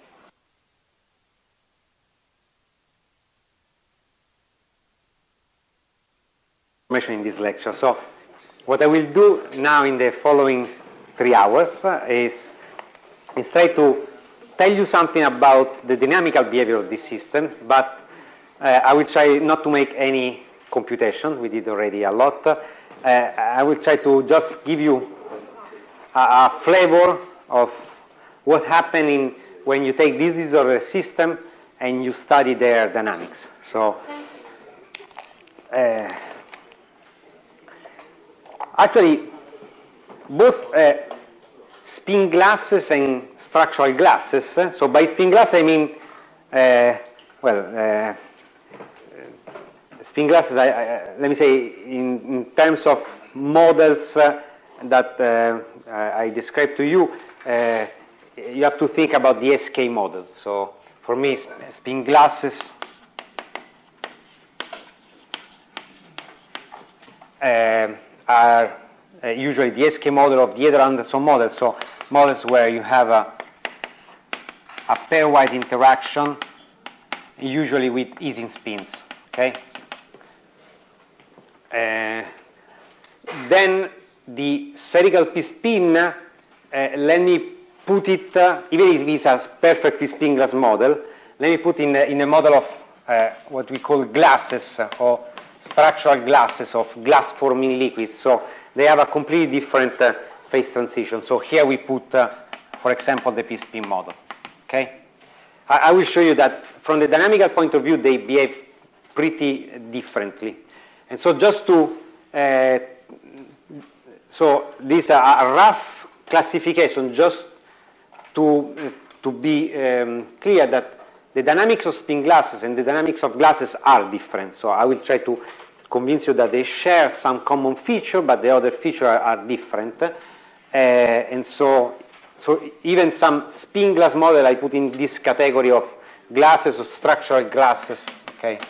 In this lecture. So what I will do now in the following three hours uh, is, is try to tell you something about the dynamical behavior of this system, but uh, I will try not to make any computation. We did already a lot. Uh, I will try to just give you a, a flavor of what happening when you take this disordered system and you study their dynamics. So uh, actually, both uh, spin glasses and structural glasses, uh, so by spin glass I mean, uh, well, uh, spin glasses, I, I, let me say, in, in terms of models uh, that uh, I described to you, uh, you have to think about the S K model. So for me, spin glasses uh, are uh, usually the S K model of the Eder-Anderson model, so models where you have a, a pairwise interaction, usually with Ising spins, okay? Uh, then the spherical p-spin, uh, let me put it, uh, even if it's a perfectly spin glass model, let me put in, in a model of uh, what we call glasses, uh, or structural glasses of glass-forming liquids. So they have a completely different uh, phase transition. So here we put, uh, for example, the p-spin model. Okay? I, I will show you that from the dynamical point of view, they behave pretty differently. And so just to, uh, so this is a, a rough classification, just to, uh, to be um, clear that the dynamics of spin glasses and the dynamics of glasses are different. So I will try to convince you that they share some common feature, but the other features are, are different. Uh, and so, so even some spin glass model I put in this category of glasses or structural glasses. Okay.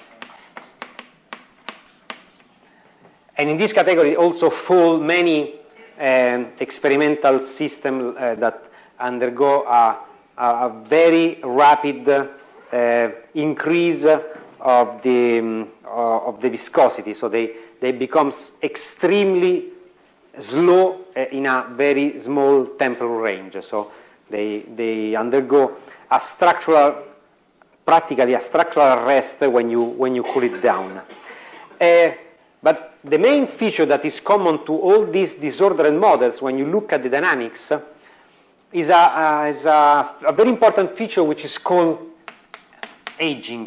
And in this category also fall many um, experimental systems uh, that undergo a, a very rapid Uh, increase of the um, uh, of the viscosity, so they they become extremely slow uh, in a very small temporal range. So they they undergo a structural, practically a structural arrest when you when you cool it down. Uh, but the main feature that is common to all these disordered models, when you look at the dynamics, is a uh, is a, a very important feature which is called aging.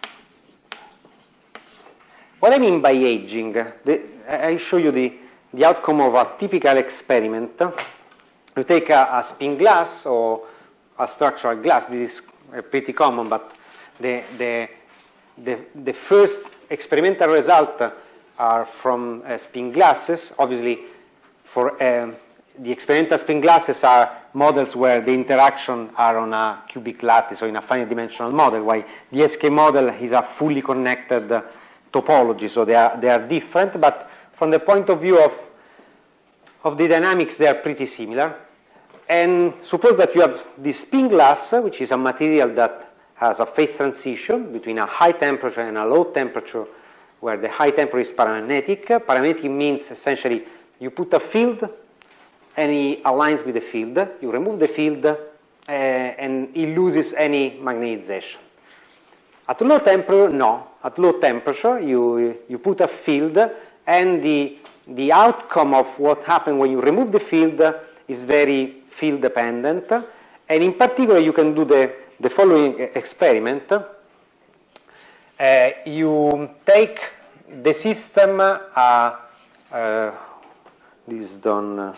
What I mean by aging, the, I show you the, the outcome of a typical experiment. You take a, a spin glass or a structural glass. This is pretty common, but the, the, the, the first experimental results are from uh, spin glasses. Obviously, for um, the experimental spin glasses are models where the interaction are on a cubic lattice, or in a finite dimensional model, while the S K model is a fully connected uh, topology, so they are, they are different, but from the point of view of, of the dynamics, they are pretty similar. And suppose that you have this spin glass, which is a material that has a phase transition between a high temperature and a low temperature, where the high temperature is paramagnetic. Paramagnetic means essentially you put a field, and it aligns with the field. You remove the field, uh, and it loses any magnetization. At low temperature, no. At low temperature, you, you put a field, and the, the outcome of what happens when you remove the field is very field dependent. And in particular, you can do the, the following experiment. Uh, you take the system, uh, uh, this is done. Uh,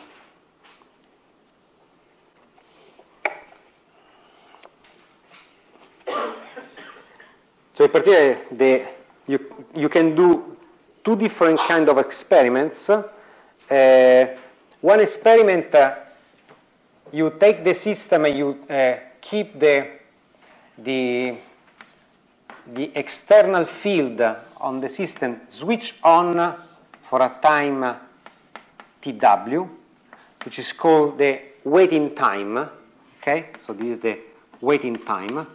So in particular, the, you, you can do two different kind of experiments. Uh, uh, one experiment, uh, you take the system and you uh, keep the, the, the external field on the system switch on for a time tw, which is called the waiting time. Okay, so this is the waiting time.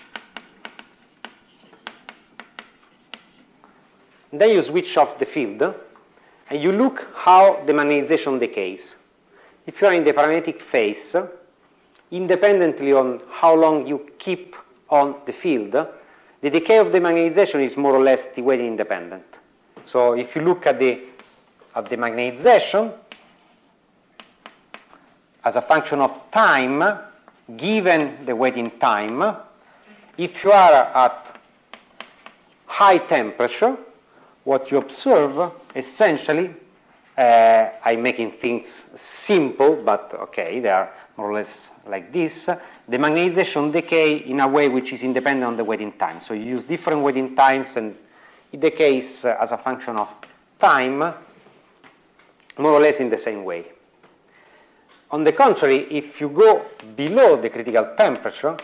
Then you switch off the field, and you look how the magnetization decays. If you are in the parametric phase, independently on how long you keep on the field, the decay of the magnetization is more or less T-waiting independent. So if you look at the, at the magnetization as a function of time, given the waiting time, if you are at high temperature, what you observe essentially, uh, I'm making things simple, but okay, they are more or less like this. The magnetization decay in a way which is independent on the waiting time. So you use different waiting times and it decays uh, as a function of time, more or less in the same way. On the contrary, if you go below the critical temperature,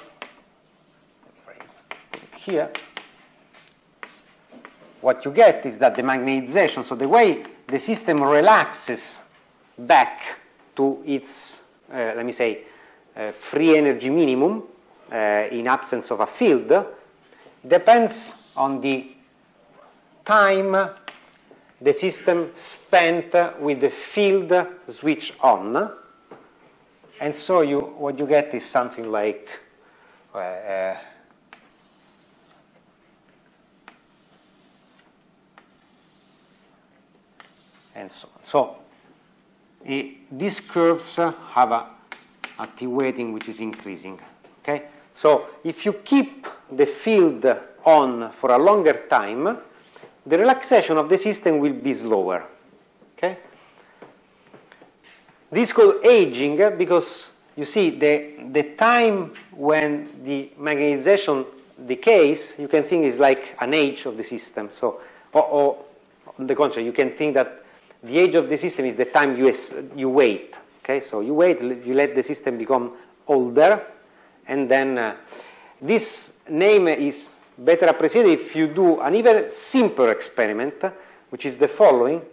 here, what you get is that the magnetization, so the way the system relaxes back to its, uh, let me say, uh, free energy minimum uh, in absence of a field, depends on the time the system spent with the field switch on. And so you, what you get is something like uh, uh, and so on. So uh, these curves uh, have a, a T-weighting which is increasing. Okay? So if you keep the field on for a longer time, the relaxation of the system will be slower. Okay? This is called aging because, you see, the, the time when the magnetization decays, you can think is like an age of the system. So, or, or on the contrary, you can think that the age of the system is the time you, you wait. Okay? So you wait, you let the system become older, and then uh, this name is better appreciated if you do an even simpler experiment, which is the following,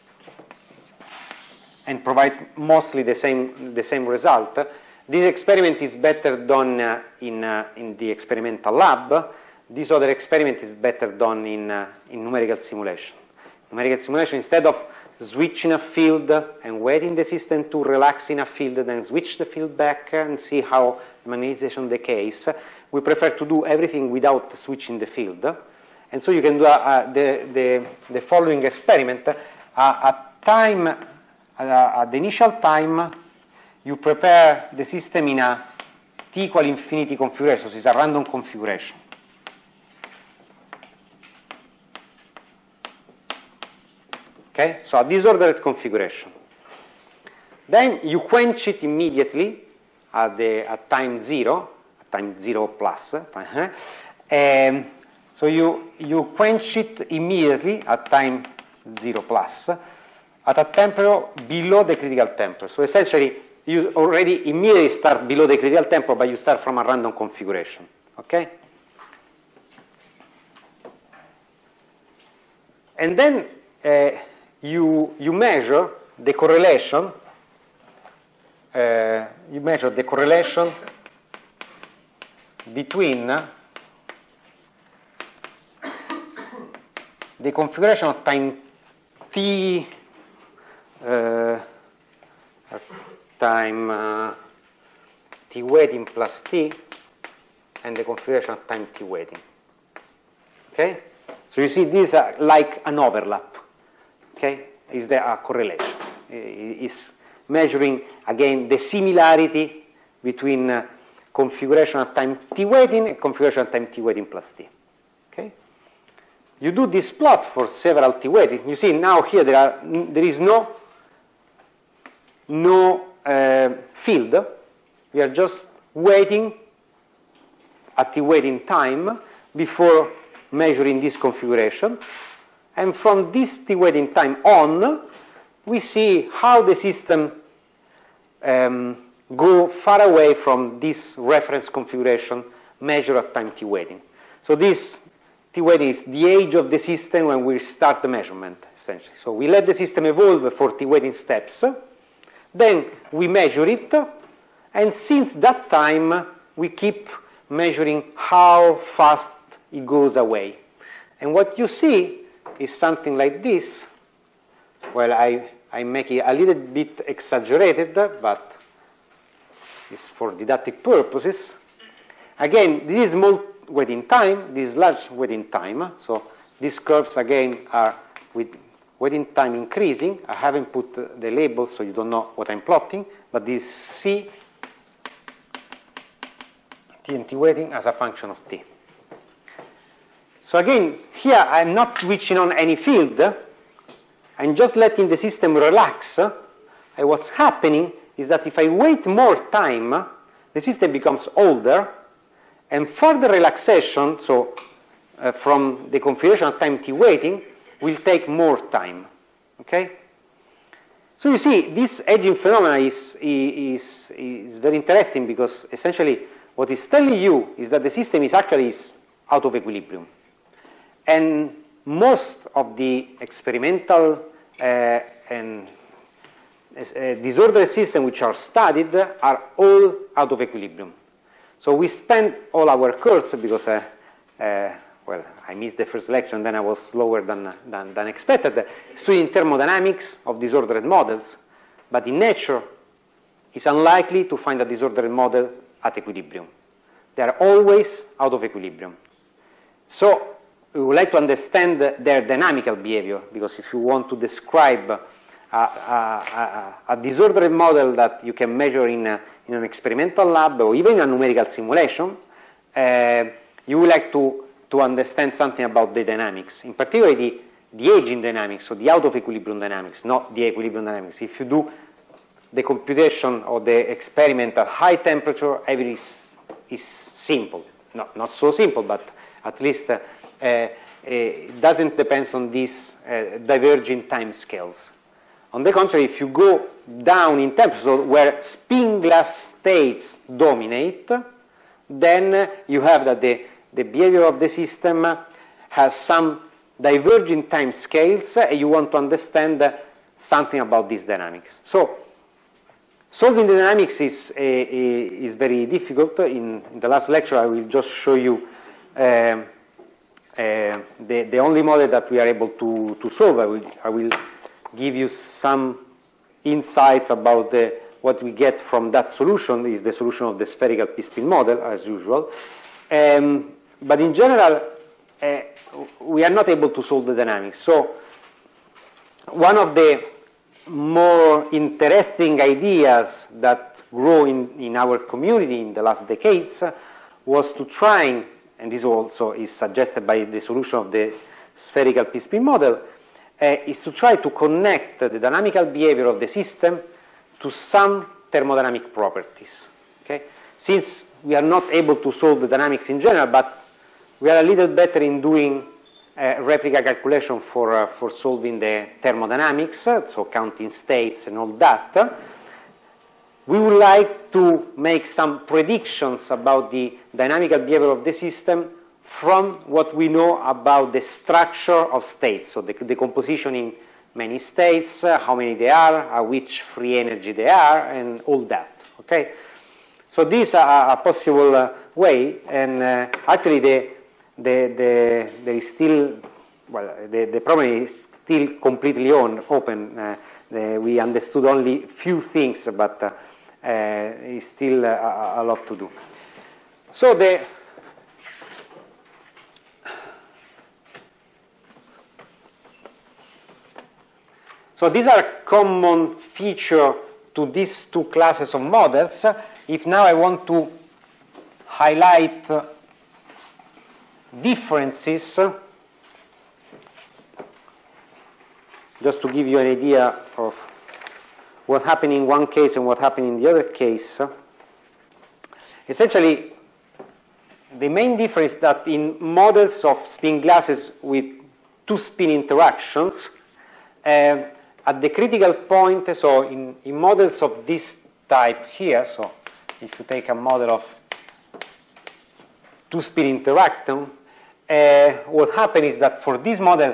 and provides mostly the same, the same result. This experiment is better done uh, in, uh, in the experimental lab. This other experiment is better done in, uh, in numerical simulation. Numerical simulation, instead of switching a field and waiting the system to relax in a field, then switch the field back and see how magnetization decays, we prefer to do everything without switching the field. And so you can do uh, uh, the, the, the following experiment. Uh, at time Uh, at the initial time, you prepare the system in a t equal infinity configuration, so it's a random configuration. Okay, so a disordered configuration. Then you quench it immediately at, the, at time zero, at time zero plus. Uh, um, so you, you quench it immediately at time zero plus, at a temperature below the critical temperature. So essentially, you already immediately start below the critical temperature, but you start from a random configuration. Okay? And then uh, you, you measure the correlation, uh, you measure the correlation between the configuration of time t Uh, time uh, t waiting plus t and the configuration of time t waiting. Okay, so you see these are like an overlap. Okay, is there a correlation? Is measuring again the similarity between uh, configuration of time t waiting and configuration of time t waiting plus t. Okay, you do this plot for several t waiting. You see now here there are there is no no uh, field. We are just waiting at the waiting time before measuring this configuration. And from this t waiting time on, we see how the system um, go far away from this reference configuration measured at time t waiting. So this t waiting is the age of the system when we start the measurement, essentially. So we let the system evolve for t waiting steps, then we measure it, and since that time we keep measuring how fast it goes away. And what you see is something like this. Well, I, I make it a little bit exaggerated, but it's for didactic purposes. Again, this is small waiting time, this is large waiting time. So these curves, again, are with waiting time increasing. I haven't put the label, so you don't know what I'm plotting, but this C, T and T waiting as a function of T. So again, here I'm not switching on any field. I'm just letting the system relax. And what's happening is that if I wait more time, the system becomes older, and further relaxation, so uh, from the configuration of time t waiting, will take more time. Okay? So you see, this aging phenomenon is, is, is very interesting because essentially what it's telling you is that the system is actually is out of equilibrium. And most of the experimental uh, and uh, disordered systems which are studied are all out of equilibrium. So we spent all our course because, uh, uh, well, I missed the first lecture and then I was slower than, than, than expected, studying thermodynamics of disordered models. But in nature, it's unlikely to find a disordered model at equilibrium. They are always out of equilibrium. So we would like to understand their dynamical behavior, because if you want to describe a, a, a, a disordered model that you can measure in, a, in an experimental lab or even in a numerical simulation, uh, you would like to, to understand something about the dynamics, in particular the, the aging dynamics, so the out of equilibrium dynamics, not the equilibrium dynamics. If you do the computation of the experiment at high temperature, everything is, is simple. Not, not so simple, but at least uh, uh, it doesn't depend on these uh, diverging time scales. On the contrary, if you go down in temperature where spin glass states dominate, then uh, you have that the, the behavior of the system has some diverging time scales, and you want to understand uh, something about these dynamics. So solving the dynamics is, uh, is very difficult. In, in the last lecture, I will just show you uh, uh, the, the only model that we are able to, to solve. I will, I will give you some insights about the, what we get from that solution, is the solution of the spherical p-spin model, as usual. Um, but in general, uh, we are not able to solve the dynamics. So one of the more interesting ideas that grew in, in our community in the last decades was to try, and this also is suggested by the solution of the spherical p-spin model, uh, is to try to connect the dynamical behavior of the system to some thermodynamic properties. Okay? Since we are not able to solve the dynamics in general, but we are a little better in doing uh, replica calculation for, uh, for solving the thermodynamics, uh, so counting states and all that, we would like to make some predictions about the dynamical behavior of the system from what we know about the structure of states, so the, the composition in many states, uh, how many there are, uh, which free energy they are, and all that. Okay? So this is a, a possible uh, way, and uh, actually the, the, the, there is still, well, the, the problem is still completely on, open. Uh, the, we understood only few things, but uh, uh, it's still a, a lot to do. So the So these are common feature to these two classes of models. If now I want to highlight differences, just to give you an idea of what happened in one case and what happened in the other case, essentially the main difference is that in models of spin glasses with two spin interactions, uh, at the critical point, so in, in models of this type here, so if you take a model of two-speed interaction, uh, what happens is that for this model,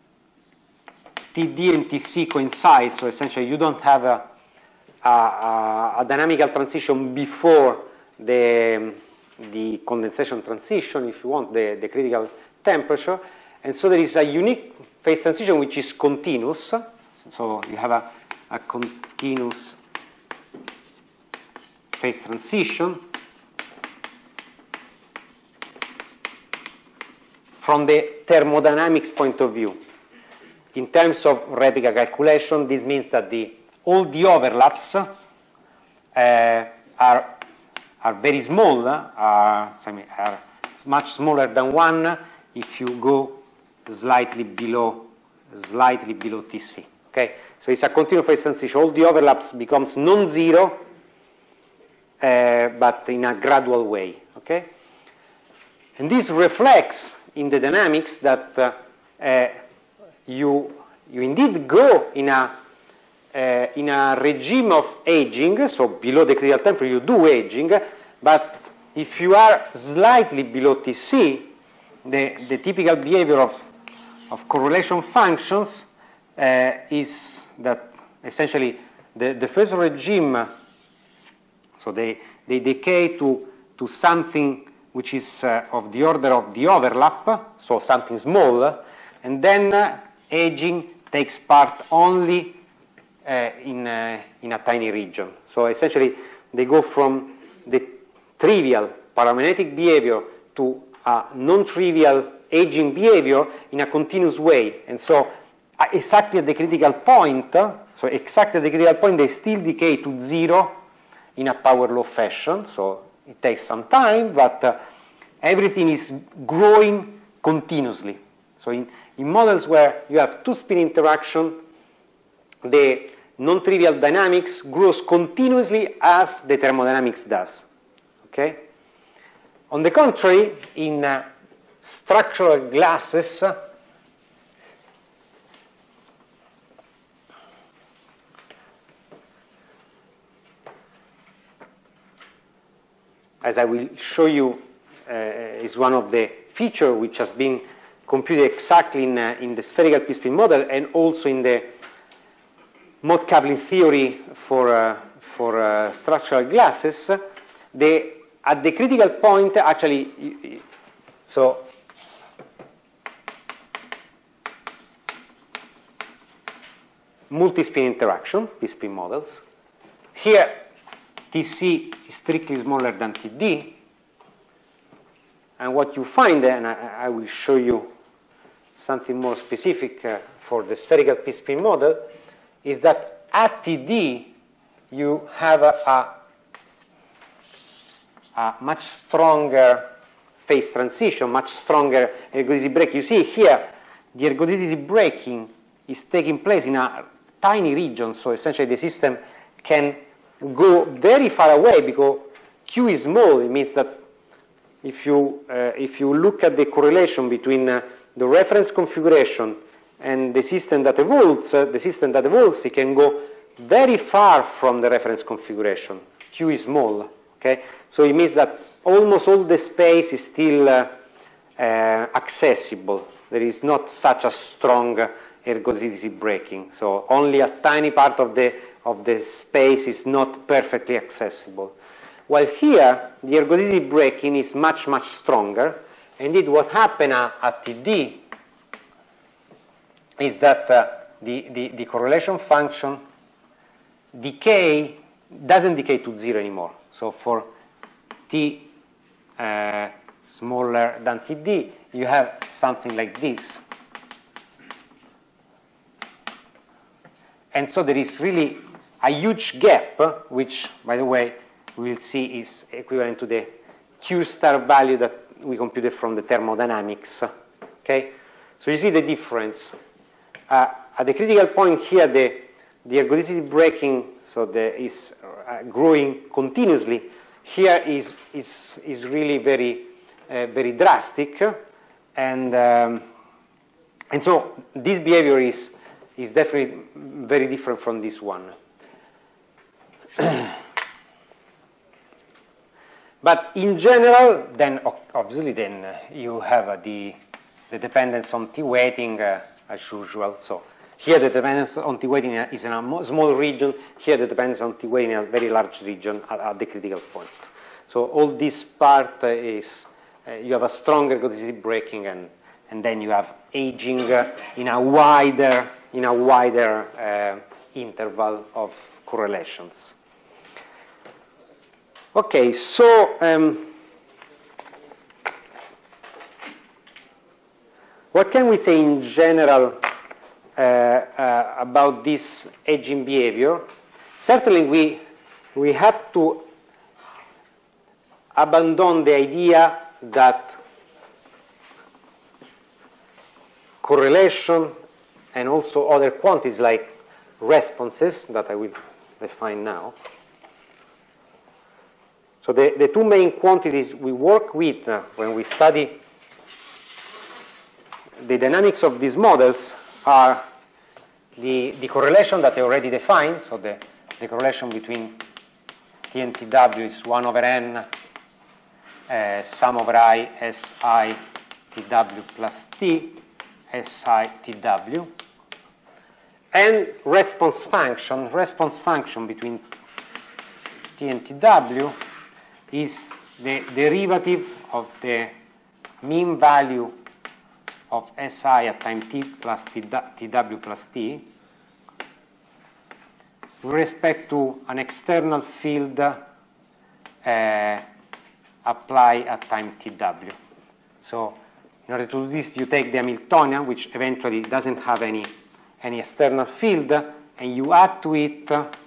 T D and T C coincide, so essentially you don't have a, a, a dynamical transition before the, the condensation transition, if you want, the, the critical temperature, and so there is a unique phase transition which is continuous, so you have a, a continuous phase transition from the thermodynamics point of view. In terms of replica calculation, this means that the, all the overlaps uh, are, are very small, uh, are, are much smaller than one if you go slightly below, slightly below T C. Okay? So it's a continuous phase transition. All the overlaps becomes non-zero, uh, but in a gradual way. Okay? And this reflects in the dynamics that uh, uh, you, you indeed go in a, uh, in a regime of aging, so below the critical temperature you do aging, but if you are slightly below T C, the, the typical behavior of, of correlation functions uh, is that essentially the, the first regime, so they, they decay to, to something which is uh, of the order of the overlap, so something small, and then uh, aging takes part only uh, in, uh, in a tiny region. So essentially they go from the trivial paramagnetic behavior to a non-trivial aging behavior in a continuous way. And so uh, exactly at the critical point, uh, so exactly at the critical point they still decay to zero in a power law fashion, so it takes some time, but uh, everything is growing continuously. So in, in models where you have two-spin interaction, the non-trivial dynamics grows continuously as the thermodynamics does. Okay? On the contrary, in uh, structural glasses, uh, as I will show you, uh, is one of the features which has been computed exactly in, uh, in the spherical P-spin model and also in the mode coupling theory for, uh, for uh, structural glasses. The, at the critical point, actually, so multi-spin interaction, P-spin models. Here, T C is strictly smaller than T D, and what you find, and I, I will show you something more specific uh, for the spherical P-spin model, is that at T D you have a, a, a much stronger phase transition, much stronger ergodicity break. You see here, the ergodicity breaking is taking place in a tiny region, so essentially the system can go very far away because Q is small. It means that if you, uh, if you look at the correlation between uh, the reference configuration and the system that evolves, uh, the system that evolves, it can go very far from the reference configuration. Q is small, okay? So it means that almost all the space is still uh, uh, accessible. There is not such a strong ergodicity breaking. So only a tiny part of the of the space is not perfectly accessible. While here, the ergodicity breaking is much, much stronger. Indeed, what happened at, at T D is that uh, the, the, the correlation function decay doesn't decay to zero anymore. So for T uh, smaller than T D, you have something like this. And so there is really a huge gap, which, by the way, we will see is equivalent to the Q star value that we computed from the thermodynamics. Okay? So you see the difference. Uh, at the critical point here, the, the ergodicity breaking so the, is uh, growing continuously. Here is, is, is really very, uh, very drastic. And, um, and so this behavior is is definitely very different from this one. But in general, then obviously then uh, you have uh, the, the dependence on T weighting uh, as usual. So here the dependence on T weighting is in a small region. Here the dependence on T weighting in a very large region at, at the critical point. So all this part uh, is, uh, you have a strong ergodicity breaking, and, and then you have aging uh, in a wider, in a wider uh, interval of correlations. Okay, so um, what can we say in general uh, uh, about this aging behavior? Certainly we, we have to abandon the idea that correlation and also other quantities like responses that I will define now. So the, the two main quantities we work with uh, when we study the dynamics of these models are the, the correlation that I already defined. So the, the correlation between T and T W is one over n uh, sum over I S I T W plus T S I T W. And response function, response function between T and T W is the derivative of the mean value of S I at time t plus T W plus T with respect to an external field uh, applied at time T W. So in order to do this, you take the Hamiltonian, which eventually doesn't have any, any external field, and you add to it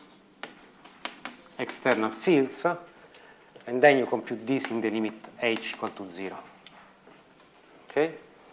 external fields, and then you compute this in the limit h equal to zero. Okay?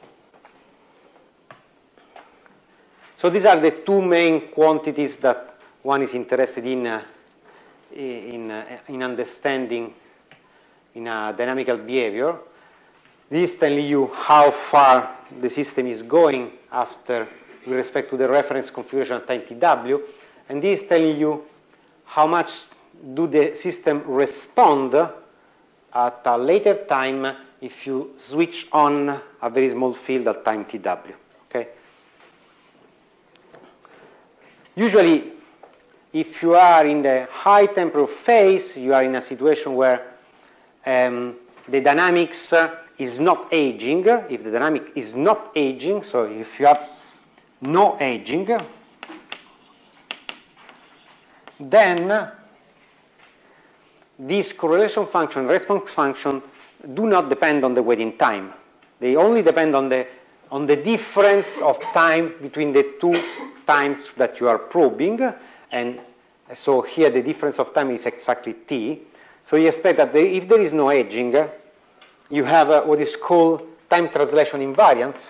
So these are the two main quantities that one is interested in uh, in, uh, in understanding in a dynamical behavior. This telling you how far the system is going after with respect to the reference configuration at time T W, and this is telling you how much do the system respond at a later time if you switch on a very small field at time T W. Okay? Usually, if you are in the high temporal phase, you are in a situation where um, the dynamics uh, is not aging. If the dynamic is not aging, so if you have no aging, then this correlation function, response function, do not depend on the waiting time. They only depend on the, on the difference of time between the two times that you are probing. And so here the difference of time is exactly t. So you expect that the, if there is no aging, you have uh, what is called time translation invariance.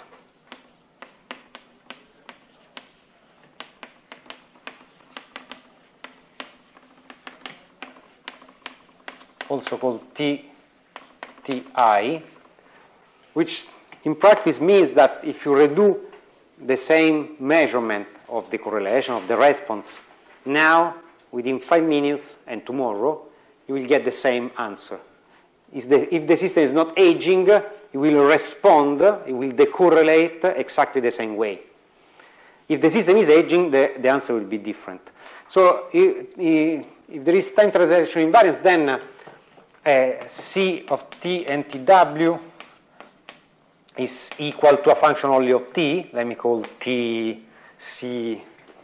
Also called T, Ti, which in practice means that if you redo the same measurement of the correlation of the response now, within five minutes, and tomorrow, you will get the same answer. Is the, if the system is not aging, it will respond, it will decorrelate exactly the same way. If the system is aging, the, the answer will be different. So if, if there is time translation invariance, then uh, C of T and T W is equal to a function only of T. Let me call T C,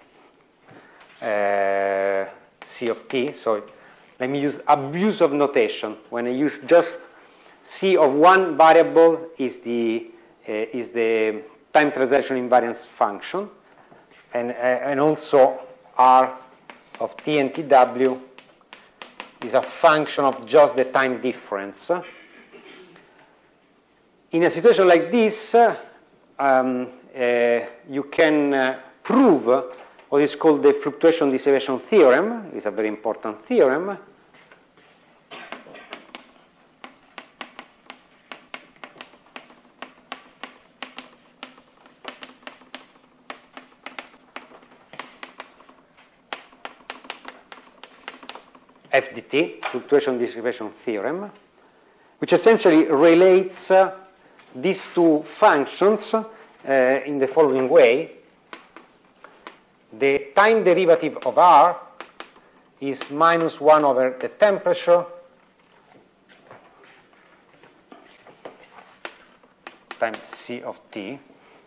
uh, C of T. So let me use abuse of notation. When I use just C of one variable is the, uh, is the time translation invariance function. And, uh, and also R of T and T W is a function of just the time difference. In a situation like this, uh, um, uh, you can uh, prove what is called the fluctuation dissipation theorem. It's a very important theorem. F D T, fluctuation dissipation theorem, which essentially relates uh, these two functions uh, in the following way. The time derivative of R is minus one over the temperature times C of T.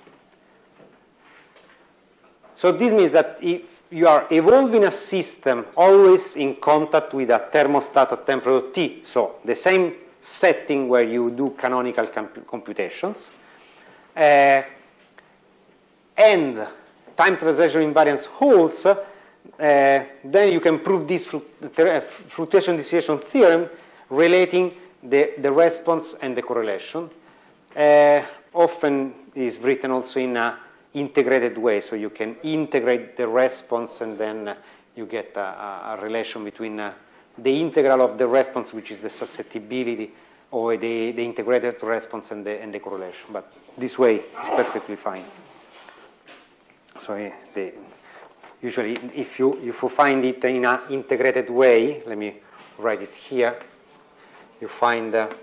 So this means that if you are evolving a system always in contact with a thermostat at temperature T, so the same setting where you do canonical comp computations, uh, and time translation invariance holds, uh, then you can prove this fluctuation dissipation theorem relating the, the response and the correlation. Uh, often is written also in an integrated way, so you can integrate the response and then uh, you get a, a relation between uh, the integral of the response, which is the susceptibility, or the, the integrated response and the, and the correlation. But this way is perfectly fine. So uh, the, usually if you, if you find it in an integrated way, let me write it here, you find uh,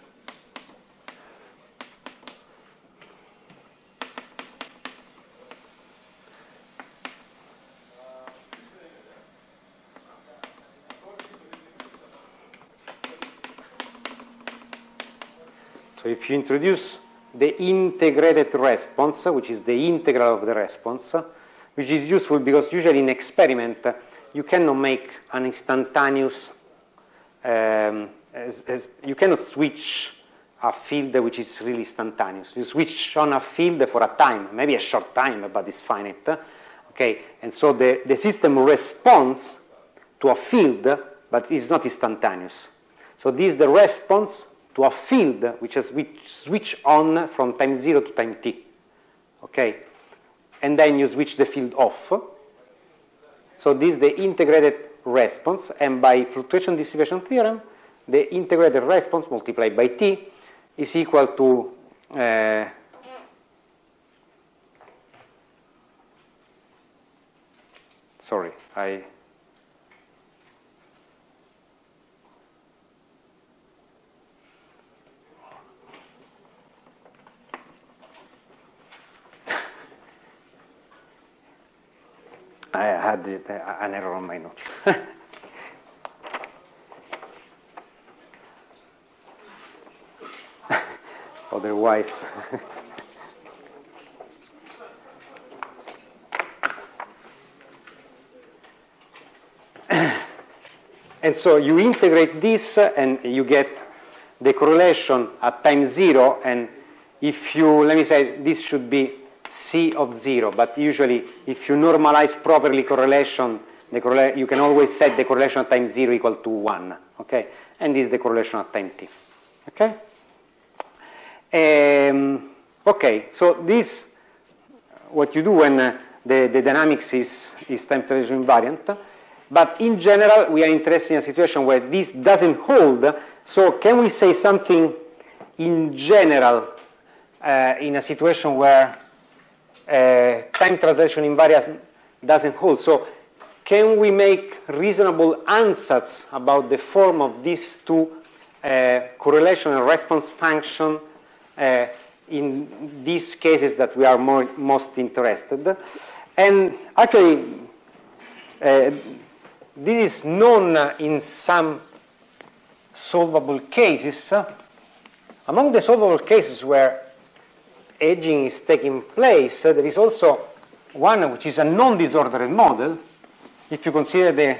so if you introduce the integrated response, which is the integral of the response, which is useful because usually in experiment you cannot make an instantaneous, um, as, as you cannot switch a field which is really instantaneous. You switch on a field for a time, maybe a short time, but it's finite. Okay, and so the, the system responds to a field, but it's not instantaneous. So this is the response to a field which has which switch on from time zero to time t. Okay, and then you switch the field off. So this is the integrated response, and by fluctuation dissipation theorem, the integrated response multiplied by t is equal to uh, sorry, I I had an error on my notes. Otherwise, and so you integrate this and you get the correlation at time zero, and if you, let me say, this should be C of zero, but usually if you normalize properly correlation, the correla you can always set the correlation at time zero equal to one, okay? And this is the correlation at time t, okay? Um, okay, so this, what you do when uh, the, the dynamics is, is time translation invariant, but in general we are interested in a situation where this doesn't hold, so can we say something in general uh, in a situation where Uh, time translation invariance doesn't hold? So can we make reasonable answers about the form of these two uh, correlation and response function uh, in these cases that we are more, most interested? And actually, uh, this is known in some solvable cases. Among the solvable cases where edging is taking place, uh, there is also one which is a non-disordered model. If you consider the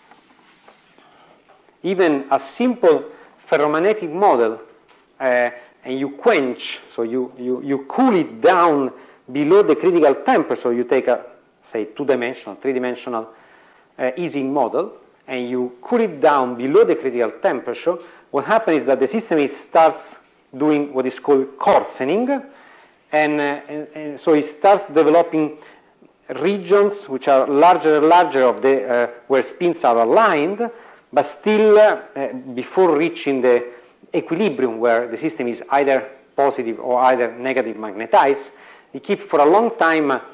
even a simple ferromagnetic model, uh, and you quench, so you, you, you cool it down below the critical temperature, so you take a, say, two-dimensional, three-dimensional uh, Ising model, and you cool it down below the critical temperature, what happens is that the system is, starts doing what is called coarsening. And, uh, and, and so it starts developing regions which are larger and larger of the, uh, where spins are aligned, but still uh, uh, before reaching the equilibrium where the system is either positive or either negative magnetized, it keeps for a long time, uh,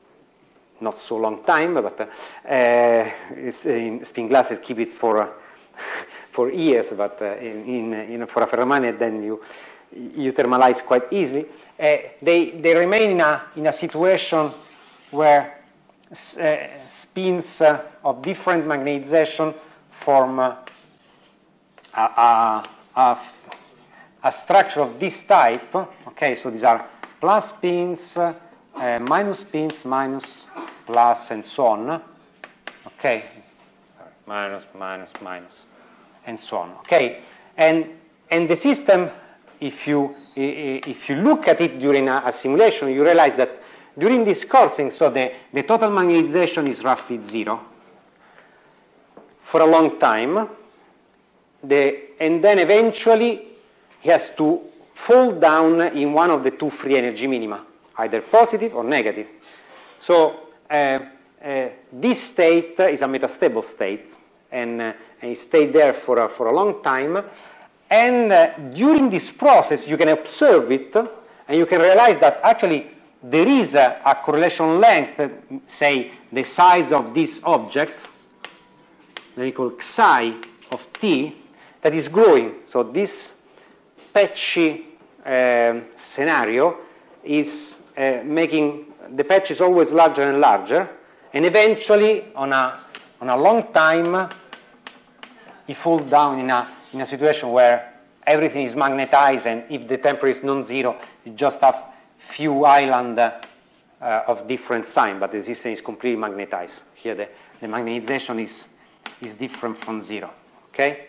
not so long time, but uh, uh, in spin glasses keep it for uh, for years, but uh, in, in, in, for a ferromagnet, then you, you thermalize quite easily. Uh, they, they remain in a, in a situation where uh, spins uh, of different magnetization form uh, a, a, a, a structure of this type. Okay, so these are plus spins, uh, uh, minus spins, minus, plus, and so on. Okay, minus, minus, minus, and so on. Okay, and and the system, if you if you look at it during a, a simulation, you realize that during this coursing, so the the total magnetization is roughly zero for a long time. The and then eventually he has to fall down in one of the two free energy minima, either positive or negative. So uh, uh, this state is a metastable state, and, uh, and it stayed there for a, for a long time. And uh, during this process, you can observe it, and you can realize that actually there is a, a correlation length, uh, say the size of this object, that we call psi of t, that is growing. So this patchy uh, scenario is uh, making the patch is always larger and larger, and eventually, on a on a long time, you fall down in a in a situation where everything is magnetized, and if the temperature is non-zero, you just have few islands uh, of different sign, but the system is completely magnetized. Here, the, the magnetization is is different from zero. Okay.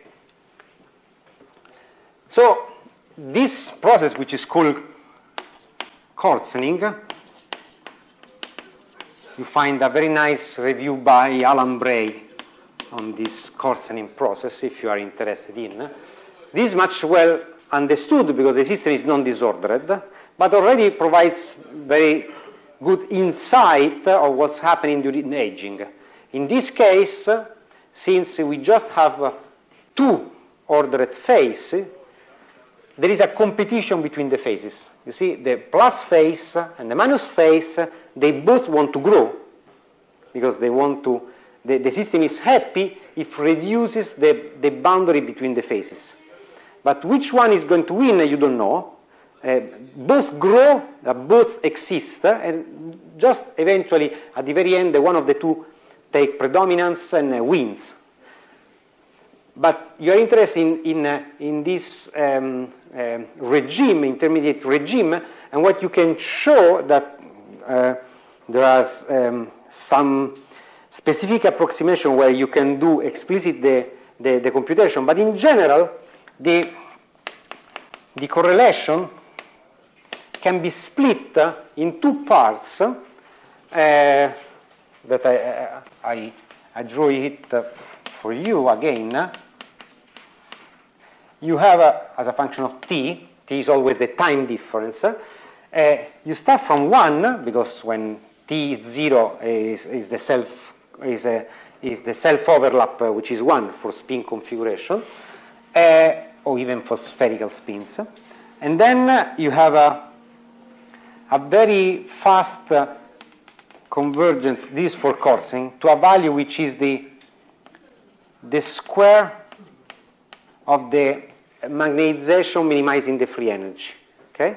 So this process, which is called coarsening, you find a very nice review by Alan Bray on this coarsening process, if you are interested in. This is much well understood because the system is non-disordered, but already provides very good insight of what's happening during aging. In this case, since we just have two ordered phases, there is a competition between the phases. You see, the plus phase and the minus phase, they both want to grow because they want to, the, the system is happy if it reduces the, the boundary between the phases. But which one is going to win, you don't know. Uh, both grow, uh, both exist, uh, and just eventually, at the very end, one of the two take predominance and uh, wins. But you're interested in, in, uh, in this um, uh, regime, intermediate regime, and what you can show that uh, there are um, some specific approximation where you can do explicit the, the, the computation, but in general, the, the correlation can be split uh, in two parts uh, that I, uh, I, I draw it uh, for you again. You have, a, as a function of t, t is always the time difference. Uh, you start from one, because when t is zero is, is the self is, a, is the self overlap, uh, which is one for spin configuration, uh, or even for spherical spins. And then uh, you have a, a very fast uh, convergence, this for coursing, to a value which is the the square of the magnetization minimizing the free energy. Okay?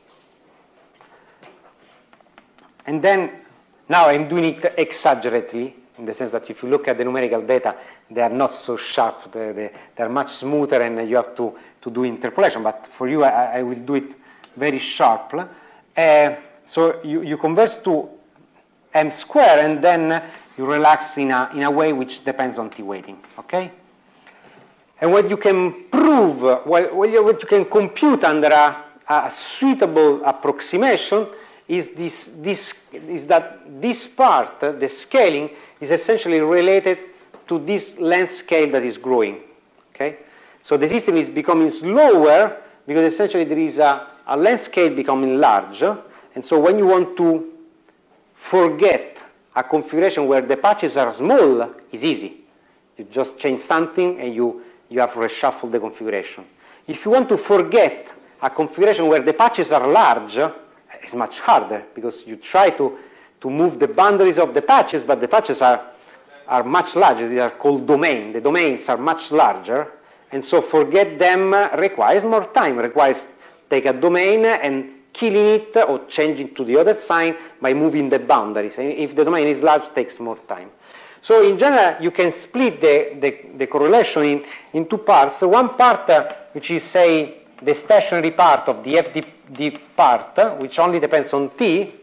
And then, now I'm doing it exaggerately, in the sense that if you look at the numerical data, they are not so sharp, they, they, they're much smoother, and you have to, to do interpolation. But for you, I, I will do it very sharp. Uh, so you, you converge to m square, and then you relax in a, in a way which depends on t weighting, okay? And what you can prove, what, what you can compute under a, a suitable approximation is, this, this, is that this part, the scaling, is essentially related to this length scale that is growing, okay? So the system is becoming slower because essentially there is a, a length scale becoming larger, and so when you want to forget a configuration where the patches are small, is easy. You just change something and you, you have reshuffled the configuration. If you want to forget a configuration where the patches are large, it's much harder because you try to, to move the boundaries of the patches, but the patches are are much larger. They are called domain. The domains are much larger, and so forget them requires more time, requires take a domain and killing it or changing to the other sign by moving the boundaries. And if the domain is large, it takes more time. So in general, you can split the, the, the correlation in, in two parts. So one part, uh, which is, say, the stationary part of the F D D part, uh, which only depends on T,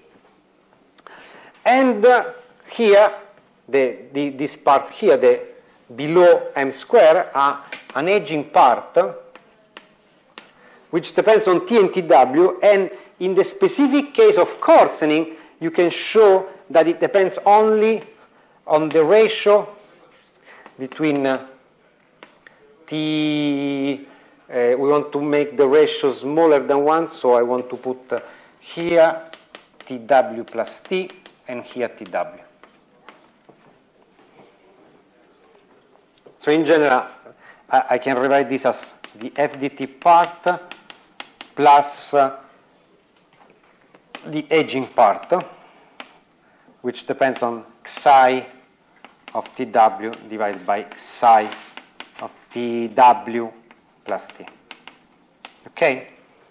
and uh, here, the, the, this part here, the below m square, uh, an edging part, uh, which depends on T and T W, and in the specific case of coarsening, you can show that it depends only on the ratio between uh, T, uh, we want to make the ratio smaller than one, so I want to put uh, here T W plus T, and here T W. So in general, I, I can rewrite this as the F D T part plus uh, the edging part, which depends on psi of T W divided by psi of T W plus T. Okay?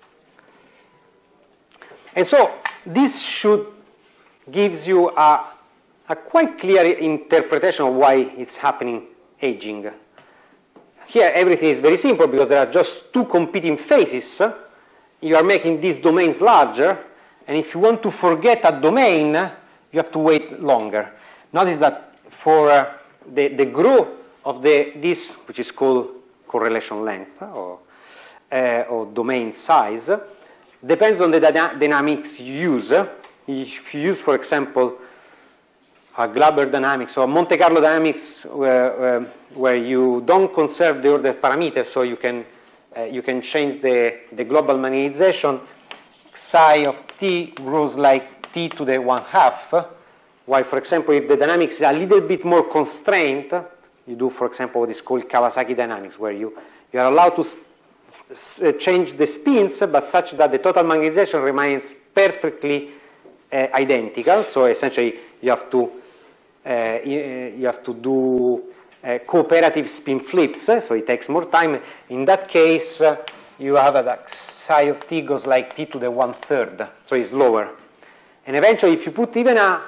And so this should gives you a, a quite clear interpretation of why it's happening aging. Here everything is very simple because there are just two competing phases. You are making these domains larger, and if you want to forget a domain, you have to wait longer. Notice that for uh, the, the growth of the, this, which is called correlation length or, uh, or domain size, depends on the dyna dynamics you use. If you use, for example, a Glauber dynamics or Monte Carlo dynamics where, uh, where you don't conserve the order parameters, so you can, uh, you can change the, the global magnetization, psi of T grows like T to the one half, while, for example, if the dynamics is a little bit more constrained, you do, for example, what is called Kawasaki dynamics, where you, you are allowed to s s change the spins, but such that the total magnetization remains perfectly uh, identical. So essentially, you have to uh, you, you have to do uh, cooperative spin flips, uh, so it takes more time. In that case, uh, you have a like, psi of T goes like T to the one third, so it's lower. And eventually, if you put even a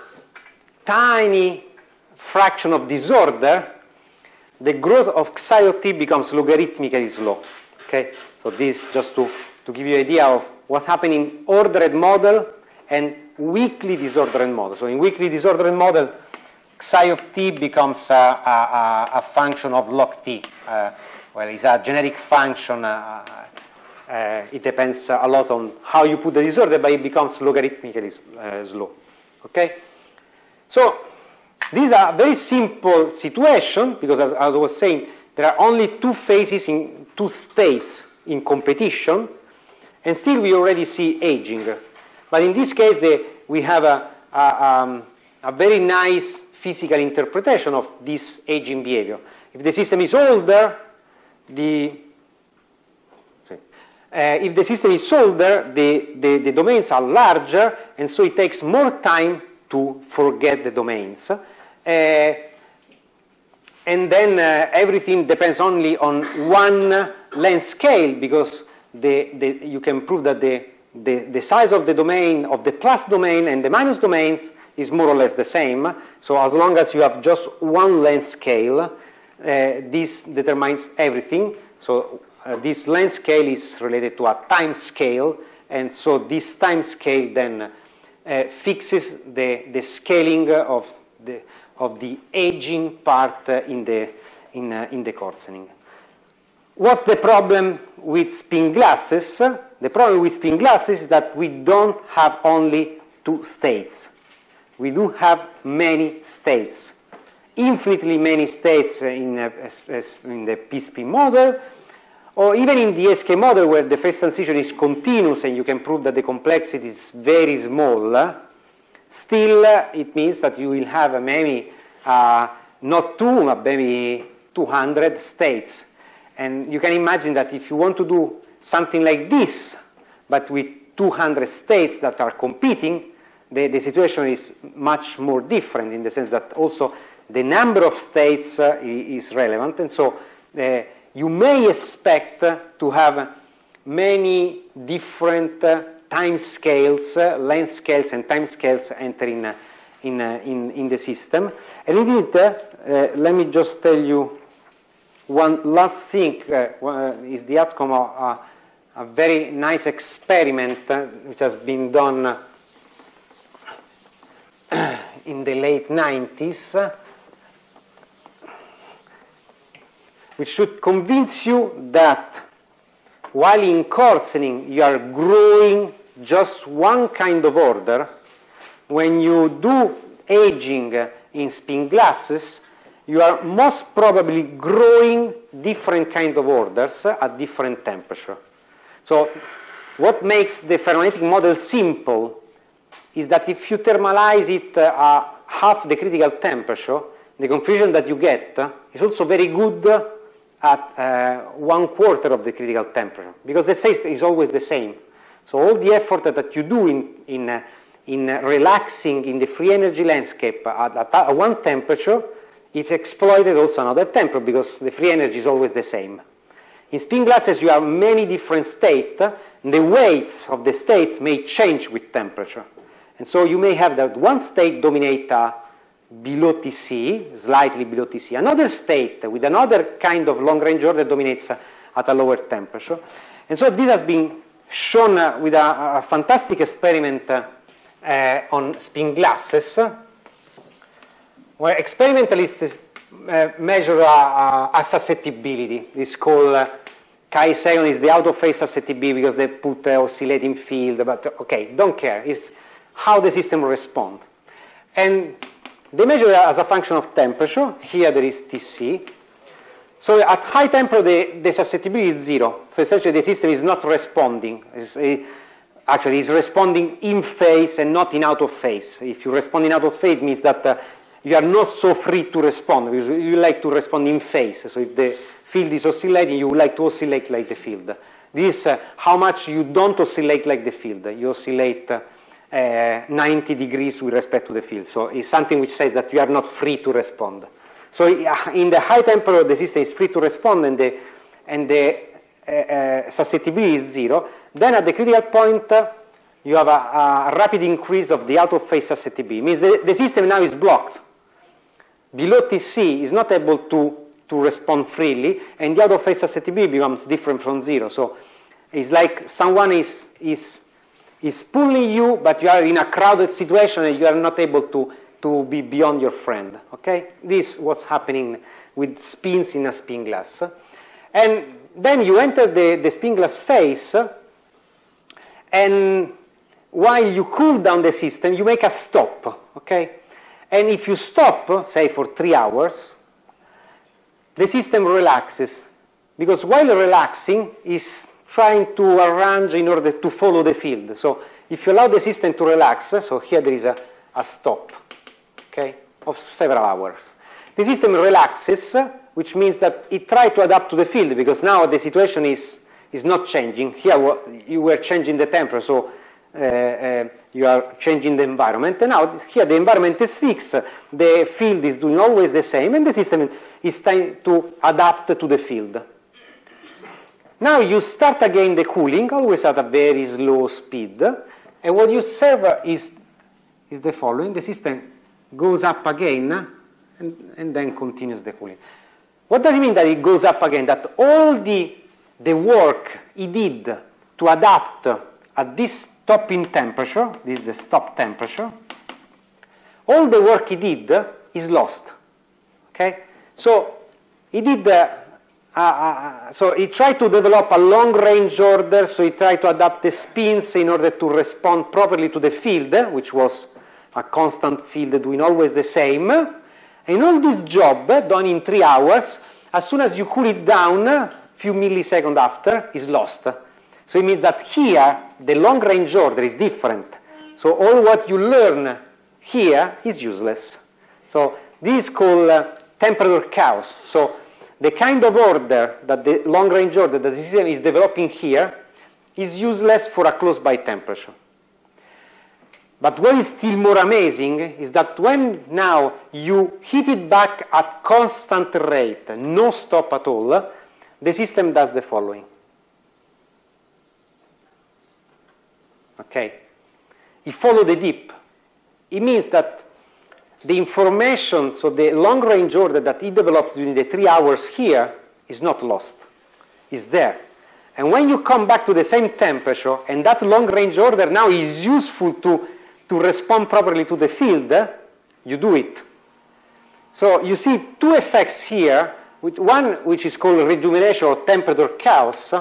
tiny fraction of disorder, the growth of psi of T becomes logarithmically slow. Okay, so this just to, to give you an idea of what happened in ordered model and weakly disordered model. So in weakly disordered model, psi of T becomes a, a, a function of log T. Uh, well, it's a generic function. Uh, uh, it depends a lot on how you put the disorder, but it becomes logarithmically uh, slow. Okay, so this is a very simple situation because, as, as I was saying, there are only two phases in two states in competition, and still we already see aging. But in this case, the, we have a, a, um, a very nice physical interpretation of this aging behavior. If the system is older, the sorry, uh, if the system is older, the, the, the domains are larger, and so it takes more time to forget the domains. Uh, and then uh, everything depends only on one length scale, because the, the, you can prove that the, the, the size of the domain, of the plus domain and the minus domains is more or less the same. So as long as you have just one length scale, uh, this determines everything. So uh, this length scale is related to a time scale, and so this time scale then uh, fixes the, the scaling of the, of the aging part uh, in the, in, uh, in the coarsening. What's the problem with spin glasses? The problem with spin glasses is that we don't have only two states. We do have many states, infinitely many states in, uh, in the P-spin model, or even in the S K model where the phase transition is continuous and you can prove that the complexity is very small. Still, uh, it means that you will have uh, maybe uh, not two, but maybe two hundred states. And you can imagine that if you want to do something like this, but with two hundred states that are competing, the, the situation is much more different, in the sense that also the number of states uh, is relevant, and so uh, you may expect to have many different uh, time scales, uh, length scales and time scales entering uh, in, uh, in, in the system. And indeed, uh, uh, let me just tell you one last thing, uh, is the outcome of uh, a very nice experiment uh, which has been done uh, in the late nineties, uh, which should convince you that while in coarsening you are growing just one kind of order, when you do aging in spin glasses, you are most probably growing different kind of orders at different temperature. So what makes the ferromagnetic model simple is that if you thermalize it at half the critical temperature, the confusion that you get is also very good at uh, one quarter of the critical temperature, because the state is always the same. So all the effort that you do in, in, uh, in uh, relaxing in the free energy landscape at, at, at one temperature, it's exploited also another temperature, because the free energy is always the same. In spin glasses, you have many different states, and the weights of the states may change with temperature. And so you may have that one state dominate uh, below T C, slightly below T C. Another state with another kind of long-range order dominates uh, at a lower temperature. And so this has been shown uh, with a, a fantastic experiment uh, uh, on spin glasses, uh, where experimentalists uh, measure a, a, a susceptibility. It's called uh, chi second is the out-of-phase susceptibility, because they put uh, oscillating field, but okay, don't care. It's how the system responds. And they measure it as a function of temperature. Here there is T C. So at high temperature, the, the susceptibility is zero. So essentially the system is not responding. It's, it, actually, it's responding in phase and not in out of phase. If you respond in out of phase, it means that uh, you are not so free to respond, because you like to respond in phase. So if the field is oscillating, you would like to oscillate like the field. This is uh, how much you don't oscillate like the field. You oscillate uh, uh, ninety degrees with respect to the field. So it's something which says that you are not free to respond. So in the high temperature, the system is free to respond, and the, and the uh, uh, susceptibility is zero. Then at the critical point, uh, you have a, a rapid increase of the out-of-phase susceptibility. It means the, the system now is blocked. Below T C is not able to, to respond freely, and the out-of-phase susceptibility becomes different from zero. So it's like someone is, is, is pulling you, but you are in a crowded situation and you are not able to to be beyond your friend, okay? This is what's happening with spins in a spin glass. And then you enter the, the spin glass phase, and while you cool down the system, you make a stop, okay? And if you stop, say for three hours, the system relaxes, because while relaxing, it's trying to arrange in order to follow the field. So if you allow the system to relax, so here there is a, a stop, okay, of several hours. The system relaxes, which means that it tries to adapt to the field, because now the situation is, is not changing. Here you were changing the temperature, so uh, uh, you are changing the environment. And now here the environment is fixed, the field is doing always the same, and the system is trying to adapt to the field. Now you start again the cooling, always at a very slow speed, and what you observe is, is the following. The system goes up again, and, and then continues the cooling. What does it mean that it goes up again? That all the, the work it did to adapt at this stopping temperature, this is the stop temperature, all the work it did is lost, okay? So it did, uh, uh, uh, so it tried to develop a long-range order, so it tried to adapt the spins in order to respond properly to the field, which was a constant field doing always the same. And all this job done in three hours, as soon as you cool it down, a few milliseconds after, is lost. So it means that here, the long-range order is different. So all what you learn here is useless. So this is called uh, temperature chaos. So the kind of order that the long-range order that the system is developing here is useless for a close-by temperature. But what is still more amazing is that when now you hit it back at constant rate, no stop at all, the system does the following. Okay? It follows the dip. It means that the information, so the long-range order that it develops during the three hours here is not lost. It's there. And when you come back to the same temperature, and that long-range order now is useful to, to respond properly to the field, you do it. So you see two effects here, with one which is called rejuvenation or temperature chaos,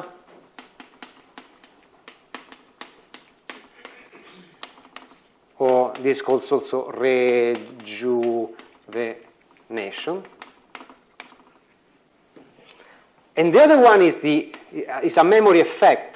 or this is called also rejuvenation. And the other one is, the, is a memory effect,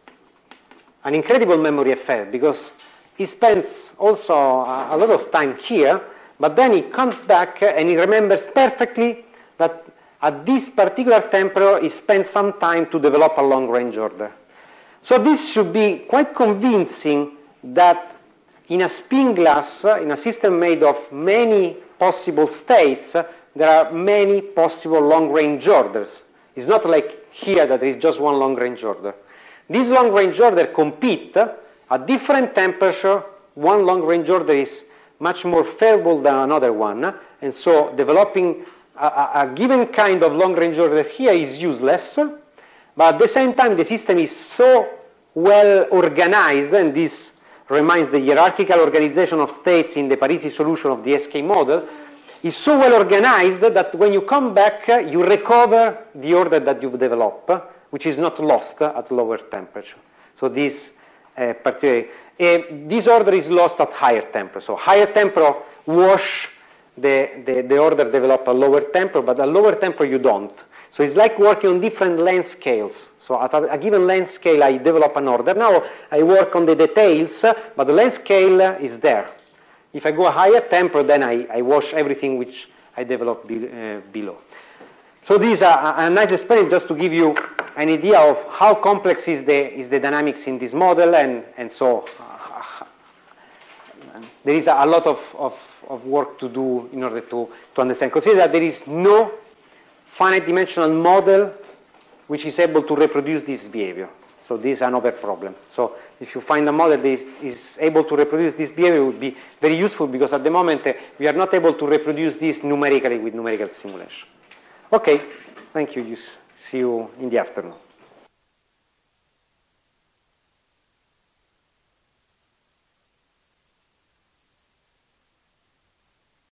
an incredible memory effect, because he spends also a, a lot of time here, but then he comes back and he remembers perfectly that at this particular temperature he spent some time to develop a long-range order. So this should be quite convincing that in a spin glass, in a system made of many possible states, there are many possible long-range orders. It's not like here that there is just one long-range order. These long-range orders compete at different temperature. One long-range order is much more favorable than another one, and so developing a, a, a given kind of long-range order here is useless, but at the same time the system is so well organized, and this reminds the hierarchical organization of states in the Parisi solution of the S K model, is so well organized that when you come back, you recover the order that you've developed, which is not lost at lower temperature. So this uh, particularly, uh, this order is lost at higher temperature. So higher temperature wash the, the, the order developed at lower temperature, but at lower temperature you don't. So it's like working on different length scales. So at a, a given length scale, I develop an order. Now I work on the details, but the length scale is there. If I go a higher temperature, then I, I wash everything which I develop be, uh, below. So this is a, a nice experiment just to give you an idea of how complex is the, is the dynamics in this model, and, and so uh, there is a, a lot of, of, of work to do in order to, to understand. Consider that there is no finite dimensional model which is able to reproduce this behavior. So this is another problem. So if you find a model that is, is able to reproduce this behavior, it would be very useful, because at the moment uh, we are not able to reproduce this numerically with numerical simulation. Okay, thank you. See you in the afternoon.